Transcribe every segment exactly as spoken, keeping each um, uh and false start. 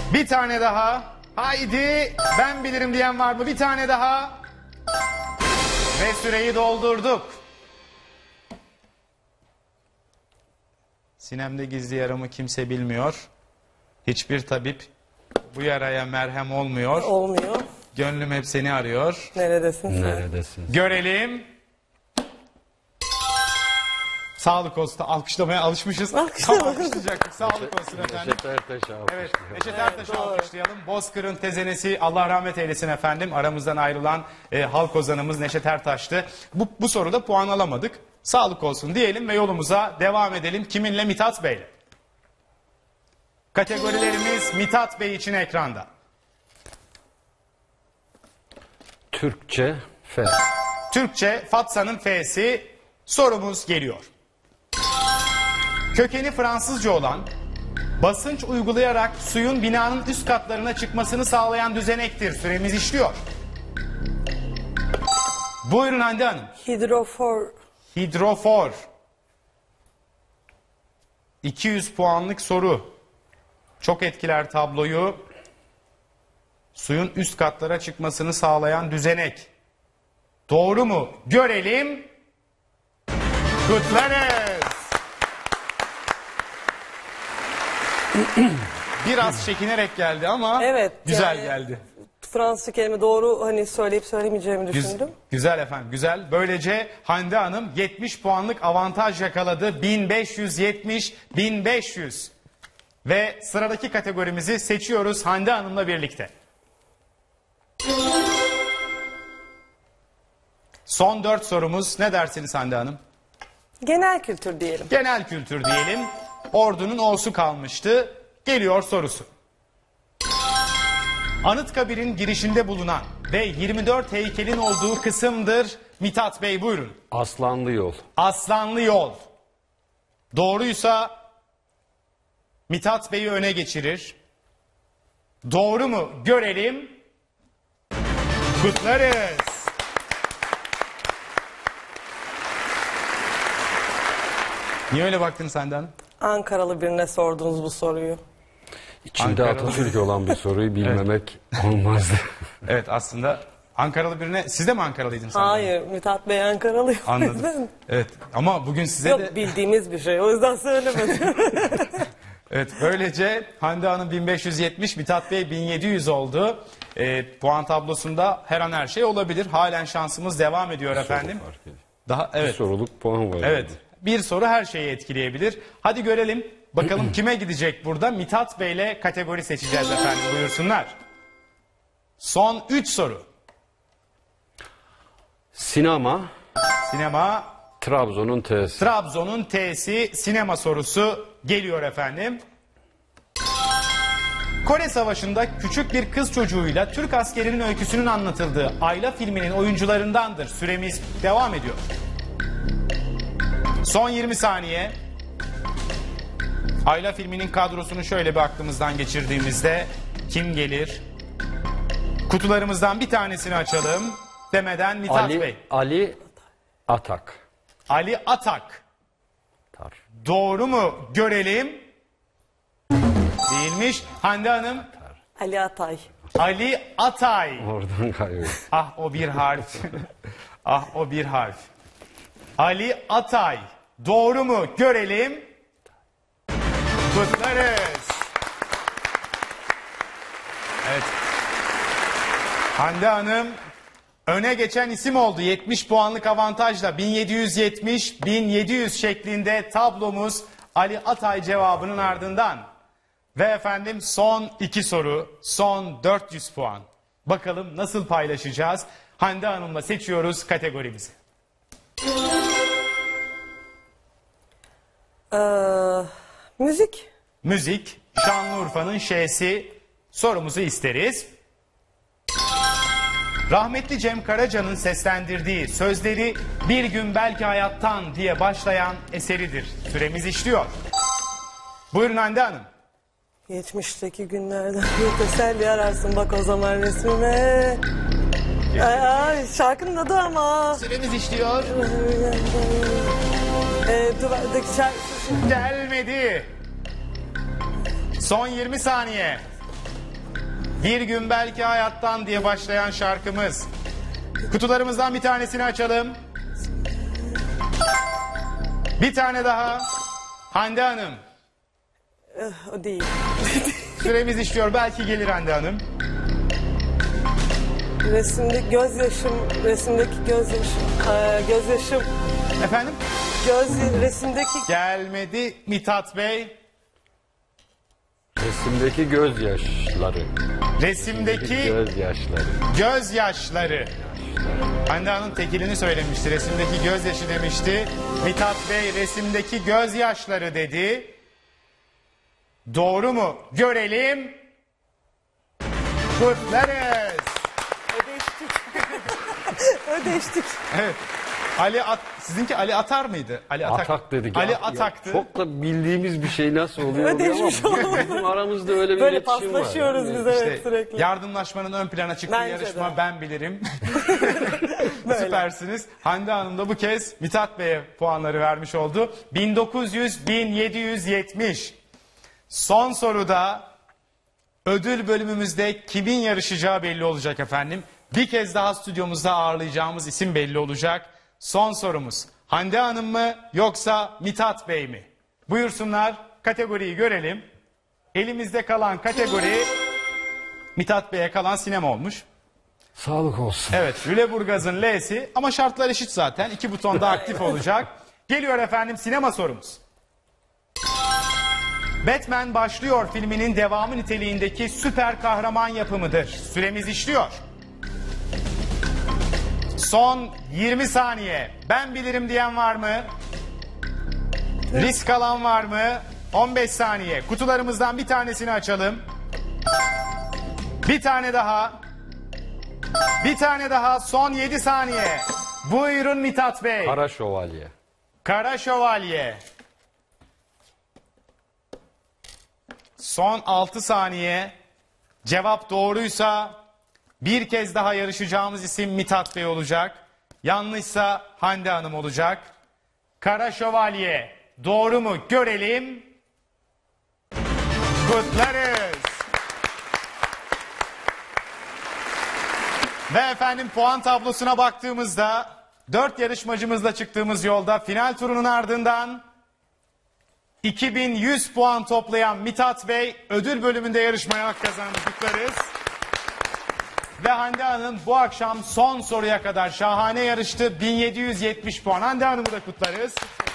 Bir tane daha. Haydi. Ben bilirim diyen var mı? Bir tane daha. Ve süreyi doldurduk. Sinemde gizli yaramı kimse bilmiyor. Hiçbir tabip bu yaraya merhem olmuyor. Olmuyor. Gönlüm hep seni arıyor. Neredesin sen? Neredesin? Görelim. Sağlık olsun. Alkışlamaya alışmışız. Alkışlama. Tam alkışlayacaktık. Sağlık olsun efendim. Neşet Ertaş'ı alkışlıyor. Evet, Neşet Ertaş'ı doğru. alkışlayalım. Bozkır'ın tezenesi, Allah rahmet eylesin efendim. Aramızdan ayrılan e, halk ozanımız Neşet Ertaş'tı. Bu, bu soruda puan alamadık. Sağlık olsun diyelim ve yolumuza devam edelim. Kiminle? Mithat Bey'le. Kategorilerimiz Mithat Bey için ekranda. Türkçe F. Türkçe Fatsa'nın F'si. Sorumuz geliyor. Kökeni Fransızca olan, basınç uygulayarak suyun binanın üst katlarına çıkmasını sağlayan düzenektir. Süremiz işliyor. Buyurun Hande Hanım. Hidrofor. Hidrofor. iki yüz puanlık soru. Çok etkiler tabloyu. Suyun üst katlara çıkmasını sağlayan düzenek. Doğru mu? Görelim. Kutlarız. Biraz çekinerek geldi ama Evet, güzel yani geldi. Fransızca kelime doğru hani söyleyip söylemeyeceğimi Güz- düşündüm. güzel efendim, güzel. Böylece Hande Hanım yetmiş puanlık avantaj yakaladı. bin beş yüz yetmiş, bin beş yüz. Ve sıradaki kategorimizi seçiyoruz Hande Hanım'la birlikte. Son dört sorumuz. Ne dersiniz Hande Hanım? Genel kültür diyelim. Genel kültür diyelim. Ordunun O'su kalmıştı. Geliyor sorusu. Anıtkabir'in girişinde bulunan ve yirmi dört heykelin olduğu kısımdır. Mithat Bey buyurun. Aslanlı Yol. Aslanlı Yol. Doğruysa Mithat Bey'i öne geçirir. Doğru mu? Görelim. Kutlarız. Niye öyle baktın Hande Hanım? Ankaralı birine sordunuz bu soruyu. İçinde Ankaralı. Atatürk olan bir soruyu bilmemek olmazdı. Evet, aslında Ankaralı birine... Siz de mi Ankaraliydin Hande Hanım? Hayır, Mithat Bey Ankaralı. Anladım. Evet, ama bugün size Yok, de... bildiğimiz bir şey, o yüzden söylemedim. Evet, böylece Hande Hanım bin beş yüz yetmiş, Mithat Bey bin yedi yüz oldu. Ee, puan tablosunda her an her şey olabilir. Halen şansımız devam ediyor efendim. Fark ediyor. Daha Bir evet. soruluk puan var. Evet. Bir soru her şeyi etkileyebilir. Hadi görelim. Bakalım kime gidecek burada? Mithat Bey'le kategori seçeceğiz efendim. Buyursunlar. Son üç soru. Sinema, Sinema, Trabzon'un T'si. Trabzon'un T'si, sinema sorusu geliyor efendim. Kore Savaşı'nda küçük bir kız çocuğuyla Türk askerinin öyküsünün anlatıldığı Ayla filminin oyuncularındandır. Süremiz devam ediyor. Son yirmi saniye. Ayla filminin kadrosunu şöyle bir aklımızdan geçirdiğimizde kim gelir? Kutularımızdan bir tanesini açalım demeden Mithat Ali, Bey. Ali Atak. Ali Atak. Tar. Doğru mu? Görelim. Değilmiş. Hande Hanım. Ali Atay. Ali Atay. Oradan kayıyor. Ah o bir harf. Ah o bir harf. Ali Atay. Doğru mu? Görelim. Kutlarız. Evet. Hande Hanım öne geçen isim oldu. yetmiş puanlık avantajla bin yedi yüz yetmiş, bin yedi yüz şeklinde tablomuz Ali Atay cevabının ardından. Ve efendim son iki soru, son dört yüz puan. Bakalım nasıl paylaşacağız? Hande Hanım'la seçiyoruz kategorimizi. Ee, müzik. Müzik, Şanlıurfa'nın Ş'si. Sorumuzu isteriz. Rahmetli Cem Karaca'nın seslendirdiği sözleri Bir Gün Belki Hayattan diye başlayan eseridir. Süremiz işliyor. Buyurun Hande Hanım. Geçmişteki günlerden bir teselli ararsın bak o zaman resmime. Ay, ay, şarkının adı ama. Süremiz işliyor. Ee, duvardaki şarkı. Gelmedi. Son yirmi saniye. Bir gün belki hayattan diye başlayan şarkımız. Kutularımızdan bir tanesini açalım. Bir tane daha. Hande Hanım. O değil. Süremiz işliyor. Belki gelir Hande Hanım. Resimdeki gözyaşım, resimdeki gözyaşım, Ee, gözyaşım, Efendim? göz resimdeki Gelmedi Mithat Bey. Resimdeki gözyaşları. Resimdeki Gözyaşları. gözyaşları. Hande Hanım tekilini söylemişti. Resimdeki gözyaşı demişti. Mithat Bey resimdeki gözyaşları dedi. Doğru mu? Görelim. Kutlarız. ödeştik. ödeştik. Evet. Ali At sizinki Ali Atar mıydı? Ali Atak. Atak dedik. Ali Ya- ya Atak'tı. Çok da bildiğimiz bir şey nasıl oluyor Ödeşmiş ama olalım. bizim aramızda öyle bir Böyle iletişim var. paslaşıyoruz Yani. biz evet İşte sürekli. yardımlaşmanın ön plana çıktığı Bence yarışma de. ben bilirim. Süpersiniz. Hande Hanım da bu kez Mithat Bey'e puanları vermiş oldu. bin dokuz yüz bin yedi yüz yetmiş. Son soruda ödül bölümümüzde kimin yarışacağı belli olacak efendim. Bir kez daha stüdyomuzda ağırlayacağımız isim belli olacak. Son sorumuz Hande Hanım mı yoksa Mithat Bey mi? Buyursunlar, kategoriyi görelim. Elimizde kalan kategori Mithat Bey'e kalan sinema olmuş. Sağlık olsun. Evet, Lüleburgaz'ın L'si ama şartlar eşit zaten. İki buton da aktif olacak. Geliyor efendim sinema sorumuz. Batman Başlıyor filminin devamı niteliğindeki süper kahraman yapımıdır. Süremiz işliyor. Son yirmi saniye. Ben bilirim diyen var mı? Risk alan var mı? on beş saniye. Kutularımızdan bir tanesini açalım. Bir tane daha. Bir tane daha. Son yedi saniye. Buyurun Mithat Bey. Kara Şövalye. Kara Şövalye. Son altı saniye. Cevap doğruysa bir kez daha yarışacağımız isim Mithat Bey olacak. Yanlışsa Hande Hanım olacak. Kara Şövalye doğru mu görelim. Kutlarız. Ve efendim puan tablosuna baktığımızda dört yarışmacımızla çıktığımız yolda final turunun ardından iki bin yüz puan toplayan Mithat Bey ödül bölümünde yarışmaya hak kazandı. Kutlarız. Ve Hande Hanım bu akşam son soruya kadar şahane yarıştı. bin yedi yüz yetmiş puan. Hande Hanım'ı da kutlarız.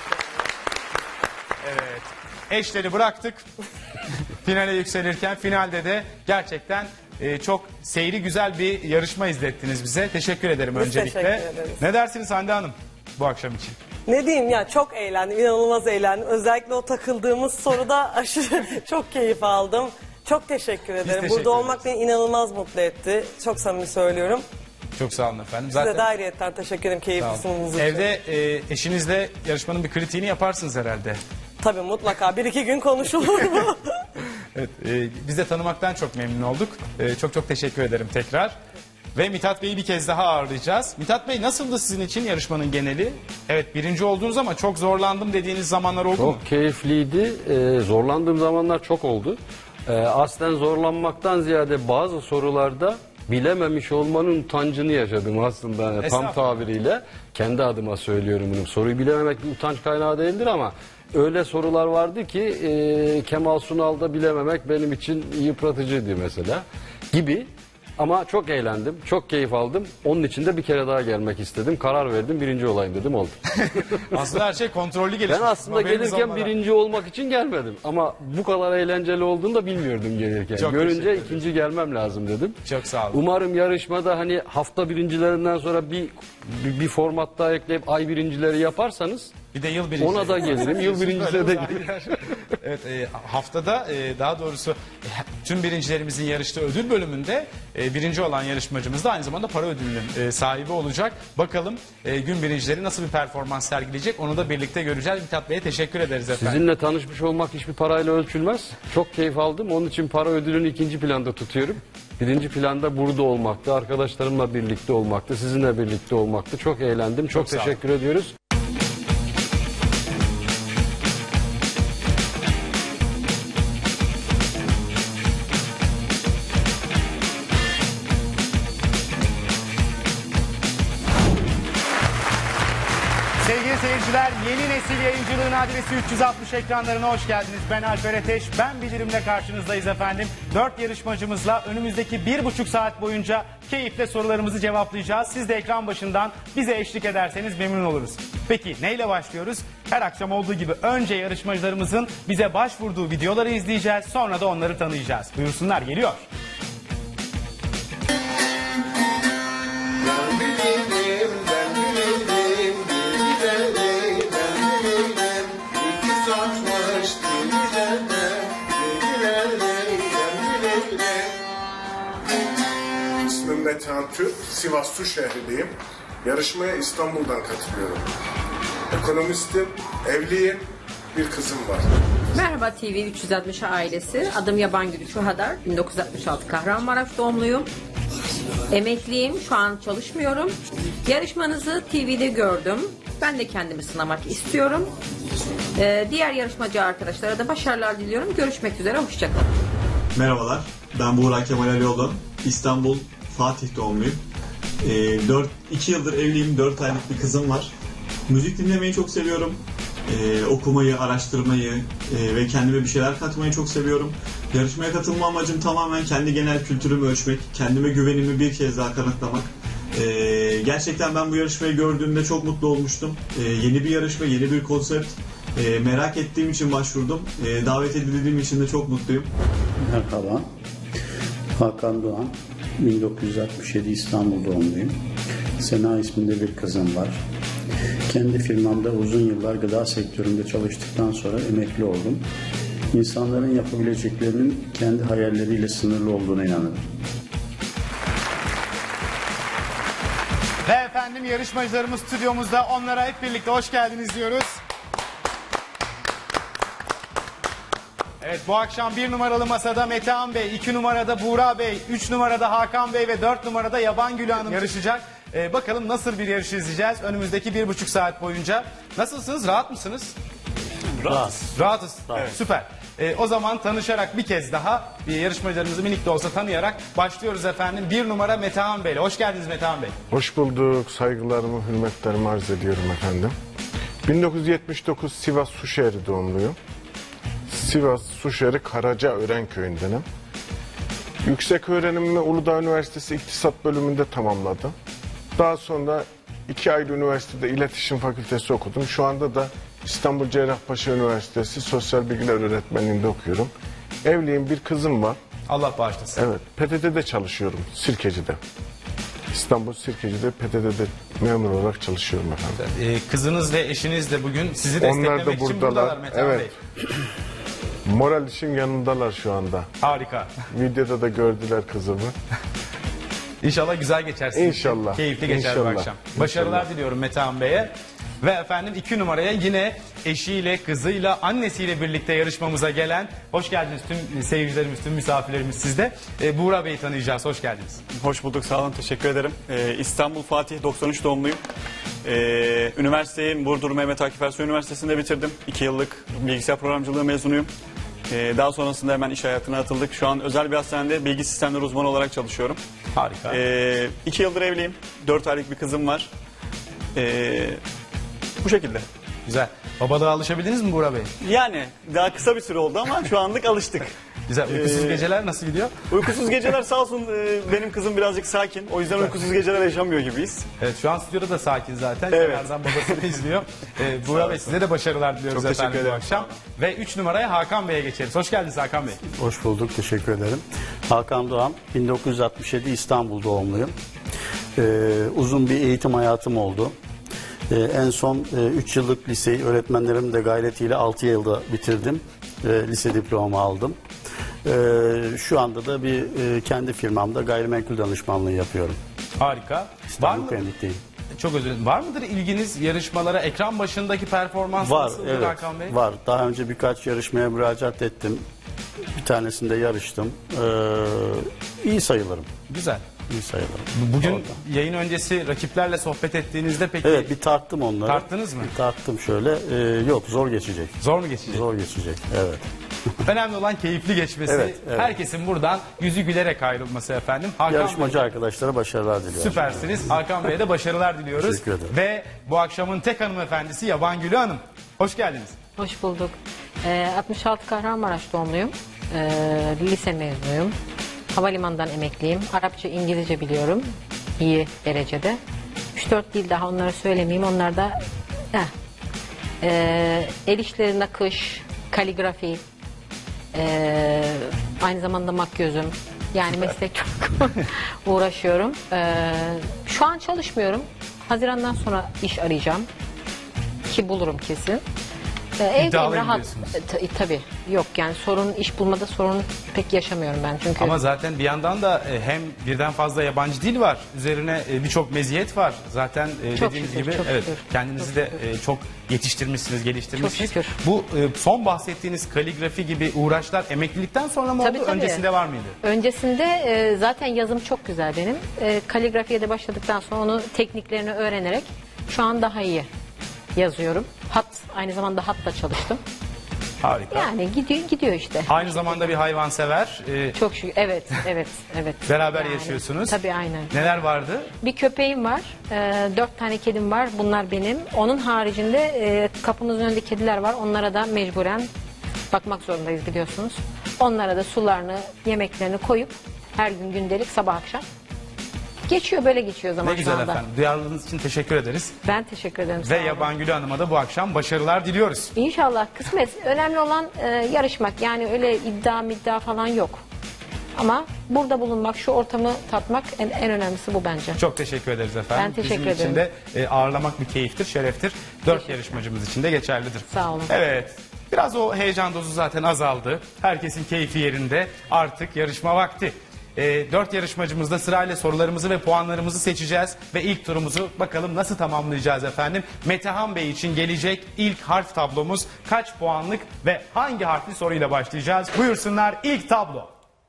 Evet. Eşleri bıraktık. Finale yükselirken finalde de gerçekten e, çok seyri güzel bir yarışma izlettiniz bize. Teşekkür ederim Biz öncelikle. teşekkür ederiz. Ne dersiniz Hande Hanım bu akşam için? Ne diyeyim ya çok eğlendim, inanılmaz eğlendim. Özellikle o takıldığımız soruda aşırı çok keyif aldım. Çok teşekkür ederim. teşekkür Burada olmak ederiz. beni inanılmaz mutlu etti. Çok samimi söylüyorum. Çok sağ olun efendim. Size Zaten de ayrıyetten teşekkür ederim keyifli sağ olun. sunumunuz için. Evde e, eşinizle yarışmanın bir kritiğini yaparsınız herhalde. Tabii mutlaka bir iki gün konuşulur mu? Evet, e, biz de tanımaktan çok memnun olduk. E, çok çok teşekkür ederim tekrar. Ve Mithat Bey'i bir kez daha ağırlayacağız. Mithat Bey nasıldı sizin için yarışmanın geneli? Evet birinci oldunuz ama çok zorlandım dediğiniz zamanlar oldu mu? Çok keyifliydi. Ee, zorlandığım zamanlar çok oldu. Ee, aslen zorlanmaktan ziyade bazı sorularda bilememiş olmanın utancını yaşadım aslında. Yani tam Estağfurullah. tabiriyle kendi adıma söylüyorum bunu. Soruyu bilememek bir utanç kaynağı değildir ama öyle sorular vardı ki e, Kemal Sunal'da bilememek benim için yıpratıcıydı mesela gibi. Ama çok eğlendim, çok keyif aldım. Onun için de bir kere daha gelmek istedim. Karar verdim, birinci olayım dedim, oldu. Aslında her şey kontrollü gelişmiş. Ben aslında Haberiniz gelirken olmadan. birinci olmak için gelmedim. Ama bu kadar eğlenceli olduğunu da bilmiyordum gelirken. Çok teşekkür Görünce ederim. ikinci gelmem lazım dedim. Çok sağ olun. Umarım yarışmada hani hafta birincilerinden sonra bir bir, bir format daha ekleyip ay birincileri yaparsanız Bir de yıl birincisi. ona da gelirim. Yıl birincisine de giderim. Evet e, haftada e, daha doğrusu e, tüm birincilerimizin yarıştığı ödül bölümünde e, birinci olan yarışmacımız da aynı zamanda para ödülünün e, sahibi olacak. Bakalım e, gün birincileri nasıl bir performans sergileyecek onu da birlikte göreceğiz. Mithat Bey'e teşekkür ederiz efendim. Sizinle tanışmış olmak hiçbir parayla ölçülmez. Çok keyif aldım. Onun için para ödülünü ikinci planda tutuyorum. Birinci planda burada olmaktı. Arkadaşlarımla birlikte olmaktı. Sizinle birlikte olmaktı. Çok eğlendim. Çok, Çok sağ olun. teşekkür ediyoruz. seyirciler, yeni nesil yayıncılığın adresi üç yüz altmış ekranlarına hoş geldiniz. Ben Alper Ateş, ben Bilirim'le karşınızdayız efendim. Dört yarışmacımızla önümüzdeki bir buçuk saat boyunca keyifle sorularımızı cevaplayacağız. Siz de ekran başından bize eşlik ederseniz memnun oluruz. Peki neyle başlıyoruz? Her akşam olduğu gibi önce yarışmacılarımızın bize başvurduğu videoları izleyeceğiz. Sonra da onları tanıyacağız. Buyursunlar, geliyor. İsmim Metehan Türk, Sivas Su şehrindeyim. Yarışmaya İstanbul'dan katılıyorum. Ekonomistim, evliyim, bir kızım var. Merhaba T V üç yüz altmış ailesi. Adım Yabangül Şuhadar. bin dokuz yüz altmış altı Kahramanmaraş doğumluyum. Emekliyim. Şu an çalışmıyorum. Yarışmanızı T V'de gördüm. Ben de kendimi sınamak istiyorum. Ee, diğer yarışmacı arkadaşlara da başarılar diliyorum. Görüşmek üzere. Hoşçakalın. Merhabalar, ben Buğra Kemal Alioğlu. İstanbul Fatih doğumluyum. E, iki yıldır evliyim, dört aylık bir kızım var. Müzik dinlemeyi çok seviyorum. E, okumayı, araştırmayı e, ve kendime bir şeyler katmayı çok seviyorum. Yarışmaya katılma amacım tamamen kendi genel kültürümü ölçmek, kendime güvenimi bir kez daha kanıtlamak. E, gerçekten ben bu yarışmayı gördüğümde çok mutlu olmuştum. E, yeni bir yarışma, yeni bir konsept. E, merak ettiğim için başvurdum. E, davet edildiğim için de çok mutluyum. Merhaba, Hakan Doğan, bin dokuz yüz altmış yedi İstanbul doğumluyum. Sena isminde bir kızım var. Kendi firmamda uzun yıllar gıda sektöründe çalıştıktan sonra emekli oldum. İnsanların yapabileceklerinin kendi hayalleriyle sınırlı olduğuna inanırım. Ve efendim yarışmacılarımız stüdyomuzda, onlara hep birlikte hoş geldiniz diyoruz. Evet, bu akşam bir numaralı masada Metehan Bey, iki numarada Buğra Bey, üç numarada Hakan Bey ve dört numarada Yabangül Hanım yarışacak. Ee, bakalım nasıl bir yarış izleyeceğiz önümüzdeki bir buçuk saat boyunca. Nasılsınız? Rahat mısınız? Rahat. Rahatız. Evet, süper. Ee, o zaman tanışarak bir kez daha bir yarışmacılarımızı minik de olsa tanıyarak başlıyoruz efendim. Bir numara Metehan Bey. Hoş geldiniz Metehan Bey. Hoş bulduk. Saygılarımı, hürmetlerimi arz ediyorum efendim. bin dokuz yüz yetmiş dokuz Sivas Suşehri doğumluyum. Sivas Suşehri Karacaören köyündenim. Yüksek öğrenimimi Uludağ Üniversitesi İktisat bölümünde tamamladım. Daha sonra iki ayrı üniversitede İletişim Fakültesi okudum. Şu anda da İstanbul Cerrahpaşa Üniversitesi Sosyal Bilgiler Öğretmenliğinde okuyorum. Evliyim, bir kızım var. Allah bağışlasın. Evet, P T T'de çalışıyorum, Sirkeci'de. İstanbul Sirkeci'de P T T'de memur olarak çalışıyorum efendim. Ee, kızınız ve eşiniz de bugün sizi Onlar desteklemek da için buradalar. buradalar Metehan Evet. Bey. Moral işim yanındalar şu anda. Harika. Videoda da gördüler kızımı. İnşallah güzel geçer sizin için. İnşallah. Keyifli geçer bu İnşallah. akşam. Başarılar İnşallah. diliyorum Metehan Bey'e. Ve efendim iki numaraya yine eşiyle, kızıyla, annesiyle birlikte yarışmamıza gelen, hoş geldiniz tüm seyircilerimiz, tüm misafirlerimiz sizde. Ee, Buğra Bey'i tanıyacağız. Hoş geldiniz. Hoş bulduk, sağ olun, teşekkür ederim. Ee, İstanbul Fatih doksan üç doğumluyum. Ee, üniversiteyi Burdur Mehmet Akif Ersoy Üniversitesi'nde bitirdim. iki yıllık bilgisayar programcılığı mezunuyum. Ee, daha sonrasında hemen iş hayatına atıldık. Şu an özel bir hastanede bilgi sistemleri uzmanı olarak çalışıyorum. Harika. Ee, iki yıldır evliyim. Dört aylık bir kızım var. Ee, bu şekilde. Güzel. Babalığa alışabildiniz mi Buğra Bey? Yani daha kısa bir süre oldu ama şu anlık alıştık. Güzel. Uykusuz Ee, geceler nasıl gidiyor? Uykusuz geceler sağ olsun, e, benim kızım birazcık sakin. O yüzden uykusuz geceler yaşamıyor gibiyiz. Evet, şu an stüdyoda da sakin zaten. Evet. Kenardan babasını izliyor. Ee, Buğra Bey, size de başarılar diliyoruz Çok teşekkür efendim bu ederim. akşam. Ve üç numaraya Hakan Bey'e geçeriz. Hoş geldiniz Hakan Bey. Hoş bulduk, teşekkür ederim. Hakan Doğan, bin dokuz yüz altmış yedi İstanbul doğumluyum. Ee, uzun bir eğitim hayatım oldu. Ee, en son üç yıllık liseyi öğretmenlerim de gayretiyle altı yılda bitirdim. Ee, lise diplomamı aldım. Ee, şu anda da bir e, kendi firmamda gayrimenkul danışmanlığı yapıyorum. Harika. Var İstanbul mı? Pendik'teyim. Çok özür dilerim. Var mıdır ilginiz yarışmalara, ekran başındaki performans Var, nasıldır evet, Hakan Bey? var. Daha önce birkaç yarışmaya müracaat ettim. Bir tanesinde yarıştım. Ee, iyi sayılırım. Güzel. İyi sayılırım. Bugün Orada. yayın öncesi rakiplerle sohbet ettiğinizde peki Evet, bir tarttım onları. tarttınız mı? Bir tarttım şöyle. Ee, yok, zor geçecek. Zor mu geçecek? Zor geçecek, evet. Önemli olan keyifli geçmesi. Evet, evet. Herkesin buradan yüzü gülerek ayrılması efendim. Hakan Yarışmacı Bey, arkadaşlara başarılar diliyorum. süpersiniz. Hakan Bey'e de başarılar diliyoruz. Teşekkür ederim. Ve bu akşamın tek hanımefendisi Yaban Gülü Hanım. Hoş geldiniz. Hoş bulduk. Ee, altmış altı Kahramanmaraş doğumluyum. Ee, lise mezunuyum. Havalimanından emekliyim. Arapça, İngilizce biliyorum. İyi derecede. üç dört dil daha onları söylemeyeyim. Onlar da heh. Ee, el işleri, nakış, kaligrafi, ee, aynı zamanda makyözüm. Yani meslek çok uğraşıyorum. Ee, şu an çalışmıyorum. Hazirandan sonra iş arayacağım. Ki bulurum kesin. Ee, evdeyim İddialıyım rahat. diyorsunuz. E, ta- tabii yok yani sorun, iş bulmada sorun pek yaşamıyorum ben çünkü. Ama zaten bir yandan da e, hem birden fazla yabancı dil var. Üzerine e, birçok meziyet var. Zaten e, Çok dediğiniz şükür, gibi çok evet, şükür. kendinizi Çok de şükür. e, çok yetiştirmişsiniz, geliştirmişsiniz. Çok şükür. Bu e, son bahsettiğiniz kaligrafi gibi uğraşlar emeklilikten sonra mı Tabii, oldu? tabii. Öncesinde var mıydı? Öncesinde e, zaten yazım çok güzel benim. E, kaligrafiye de başladıktan sonra onu tekniklerini öğrenerek şu an daha iyi yazıyorum. Hat, aynı zamanda hatta çalıştım. Harika. Yani gidiyor gidiyor işte. Aynı zamanda bir hayvansever. E, Çok şükür. Evet, evet, evet. Beraber Yani, yaşıyorsunuz. Tabii aynen. Neler vardı? Bir köpeğim var, e, dört tane kedim var, bunlar benim. Onun haricinde e, kapımızın önünde kediler var, onlara da mecburen bakmak zorundayız biliyorsunuz. Onlara da sularını, yemeklerini koyup her gün gündelik sabah akşam. Geçiyor, böyle geçiyor zaman Ne güzel şu anda. efendim. Duyarlılığınız için teşekkür ederiz. Ben teşekkür ederim. Ve sağ olun. Yaban Gülü Hanım'a da bu akşam başarılar diliyoruz. İnşallah kısmet. Önemli olan e, yarışmak. Yani öyle iddia iddia falan yok. Ama burada bulunmak, şu ortamı tatmak en, en önemlisi bu bence. Çok teşekkür ederiz efendim. Ben teşekkür Bizim için ederim. de e, ağırlamak bir keyiftir, şereftir. Dört yarışmacımız için de geçerlidir. Sağ olun. Evet. Biraz o heyecan dozu zaten azaldı. Herkesin keyfi yerinde. Artık yarışma vakti. E, dört yarışmacımızda sırayla sorularımızı ve puanlarımızı seçeceğiz. Ve ilk turumuzu bakalım nasıl tamamlayacağız efendim. Metehan Bey için gelecek ilk harf tablomuz kaç puanlık ve hangi harfli soruyla başlayacağız? Buyursunlar ilk tablo.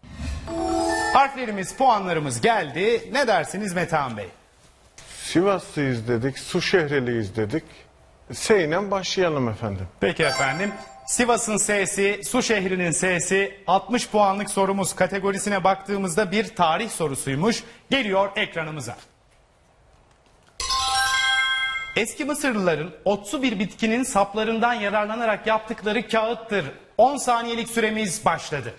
Harflerimiz, puanlarımız geldi. Ne dersiniz Metehan Bey? Sivaslıyız dedik, su şehriliyiz dedik. S ile başlayalım efendim. Peki efendim. Sivas'ın S'si, Su şehrinin S'si, altmış puanlık sorumuz kategorisine baktığımızda bir tarih sorusuymuş. Geliyor ekranımıza. Eski Mısırlıların otsu bir bitkinin saplarından yararlanarak yaptıkları kağıttır. on saniyelik süremiz başladı.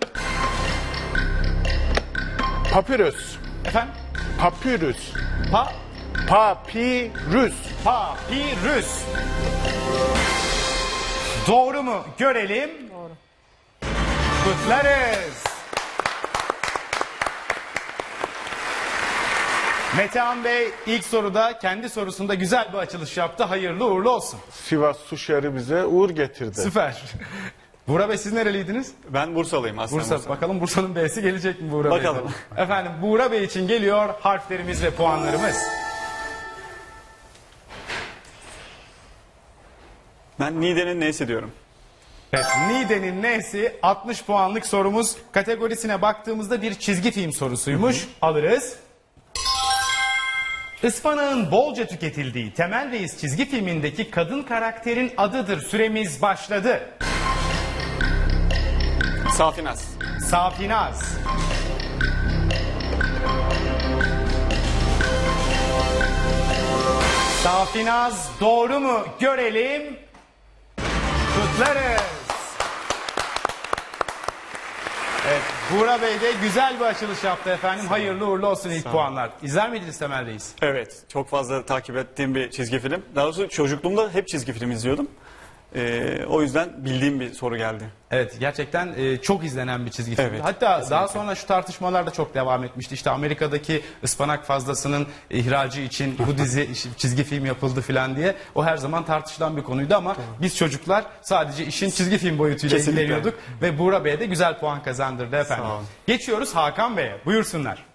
Papyrus, Efendim? papyrus, Pa, papyrus. papirüs. Doğru mu? Görelim. Doğru. Kutlarız. Metehan Bey ilk soruda kendi sorusunda güzel bir açılış yaptı. Hayırlı uğurlu olsun. Sivas su şehri bize uğur getirdi. Süper. Buğra Bey siz nereliydiniz? Ben Bursalıyım aslında. Bursa. Bursa. Bakalım Bursa'nın B'si gelecek mi Buğra Bey'den? Bakalım. Efendim Buğra Bey için geliyor harflerimiz ve puanlarımız. Ben Niğde'nin neyse diyorum. Evet, Niğde'nin neyse altmış puanlık sorumuz. Kategorisine baktığımızda bir çizgi film sorusuymuş. Alırız. Ispanağın bolca tüketildiği Temel Reis çizgi filmindeki kadın karakterin adıdır. Süremiz başladı. Safinaz. Safinaz. Safinaz doğru mu? Görelim. Kutlarız. Evet, Buğra Bey de güzel bir açılış yaptı efendim. Hayırlı uğurlu olsun ilk puanlar. İzler miydiniz Temel Reis? Evet, çok fazla takip ettiğim bir çizgi film. Daha doğrusu çocukluğumda hep çizgi film izliyordum. Ee, o yüzden bildiğim bir soru geldi. Evet, gerçekten e, çok izlenen bir çizgi film. Evet, Hatta daha sonra şu tartışmalar da çok devam etmişti. İşte Amerika'daki ıspanak fazlasının ihracı için bu dizi çizgi film yapıldı falan diye. O her zaman tartışılan bir konuydu ama biz çocuklar sadece işin çizgi film boyutuyla Kesinlikle. ilgileniyorduk. Ve Buğra Bey'e de güzel puan kazandırdı efendim. Sağ olun. Geçiyoruz Hakan Bey'e. Buyursunlar.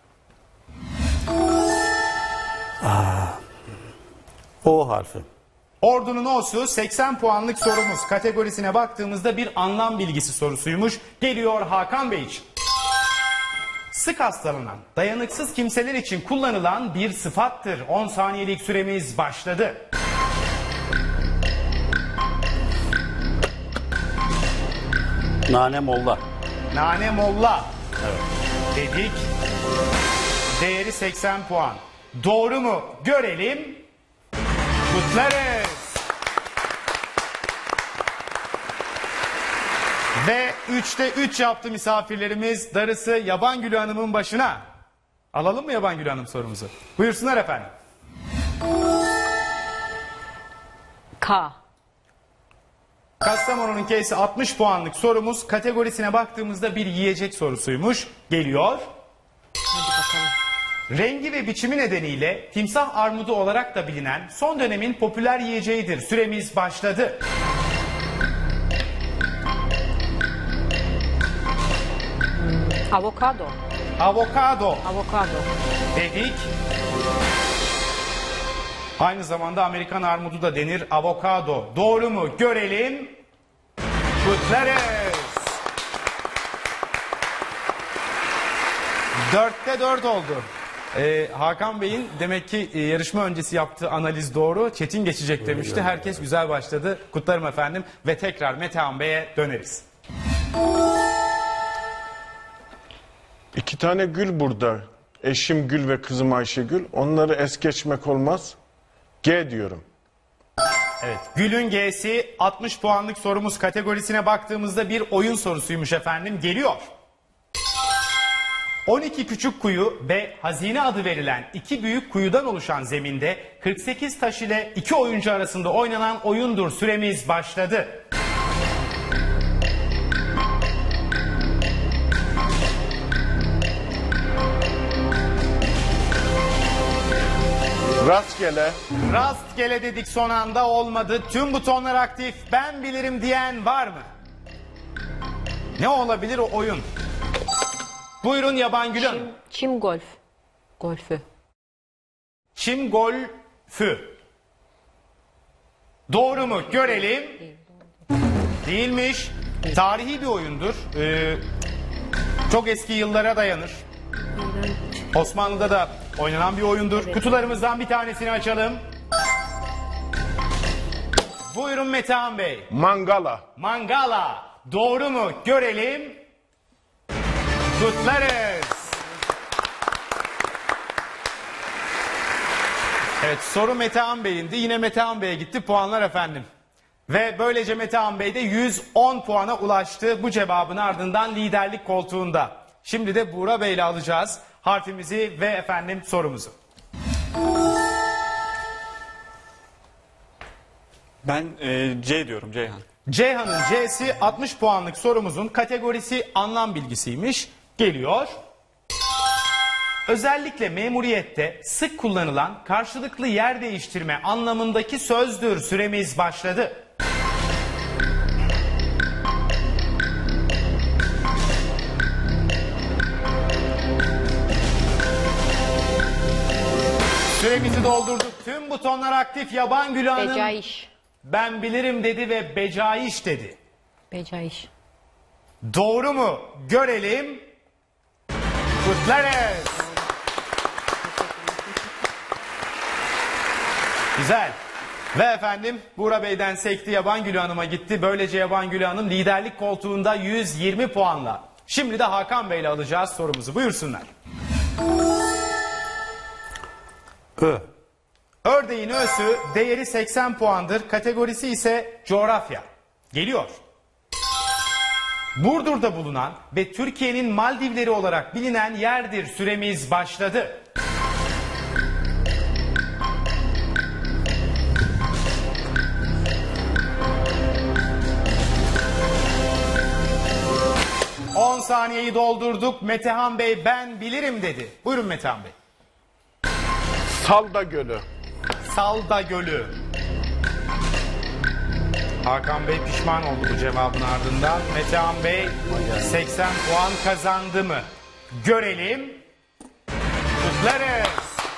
O harfi. Ordunun O'su seksen puanlık sorumuz. Kategorisine baktığımızda bir anlam bilgisi sorusuymuş. Geliyor Hakan Bey için. Sık hastalanan, dayanıksız kimseler için kullanılan bir sıfattır. on saniyelik süremiz başladı. Nane Molla. Nane Molla. Dedik. Değeri seksen puan. Doğru mu? Görelim. Kutlarız. Ve üçte üç yaptı misafirlerimiz. Darısı Yabangül Hanım'ın başına. Alalım mı Yabangül Hanım sorumuzu? Buyursunlar efendim. K. Kastamonu'nun K'si altmış puanlık sorumuz. Kategorisine baktığımızda bir yiyecek sorusuymuş. Geliyor. Hadi bakalım. Rengi ve biçimi nedeniyle timsah armudu olarak da bilinen son dönemin popüler yiyeceğidir. Süremiz başladı. Avokado. Avokado Avokado. dedik. Aynı zamanda Amerikan armudu da denir. Avokado. Doğru mu? Görelim. Kutlarız. Dörtte dört oldu. Ee, Hakan Bey'in demek ki e, yarışma öncesi yaptığı analiz doğru. Çetin geçecek demişti. Herkes güzel başladı. Kutlarım efendim. Ve tekrar Metehan Bey'e döneriz. İki tane Gül burada. Eşim Gül ve kızım Ayşegül. Onları es geçmek olmaz. G diyorum. Evet. Gül'ün G'si altmış puanlık sorumuz kategorisine baktığımızda bir oyun sorusuymuş efendim. Geliyor. on iki küçük kuyu ve hazine adı verilen iki büyük kuyudan oluşan zeminde kırk sekiz taş ile iki oyuncu arasında oynanan oyundur. Süremiz başladı. Rastgele. Rastgele dedik, son anda olmadı. Tüm butonlar aktif. Ben bilirim diyen var mı? Ne olabilir o oyun? Buyurun Yabangül Hanım. Çim, çim golf. Golfü. Çim golfü. Doğru mu? Görelim. Değilmiş. Tarihi bir oyundur. Ee, çok eski yıllara dayanır. Osmanlı'da da oynanan bir oyundur. Kutularımızdan bir tanesini açalım. Buyurun Metehan Bey. Mangala. Mangala. Doğru mu? Görelim. Kutlarız. Evet, soru Metehan Bey'indi. Yine Metehan Bey'e gitti. Puanlar efendim. Ve böylece Metehan Bey de yüz on puana ulaştı. Bu cevabın ardından liderlik koltuğunda. Şimdi de Buğra Bey'le alacağız harfimizi ve efendim sorumuzu. Ben e, C diyorum, Ceyhan. Ceyhan'ın C'si altmış puanlık sorumuzun kategorisi anlam bilgisiymiş. Geliyor. Özellikle memuriyette sık kullanılan karşılıklı yer değiştirme anlamındaki sözdür. Süremiz başladı. Süremizi doldurduk. Tüm butonlar aktif. Yabangül Hanım Becaiş. ben bilirim dedi ve becaiş dedi. Becaiş. Doğru mu? Görelim. Kutlarız. Güzel. Ve efendim Buğra Bey'den sekti, Yabangül Hanım'a gitti. Böylece Yabangül Hanım liderlik koltuğunda yüz yirmi puanla. Şimdi de Hakan Bey'le alacağız sorumuzu. Buyursunlar. Ö. Ördeğin ösü değeri seksen puandır. Kategorisi ise coğrafya. Geliyor. Burdur'da bulunan ve Türkiye'nin Maldivleri olarak bilinen yerdir. Süremiz başladı. on saniyeyi doldurduk. Metehan Bey ben bilirim dedi. Buyurun Metehan Bey. Salda Gölü. Salda Gölü. Hakan Bey pişman oldu bu cevabın ardından. Metehan Bey seksen puan kazandı mı? Görelim. Kutlarız.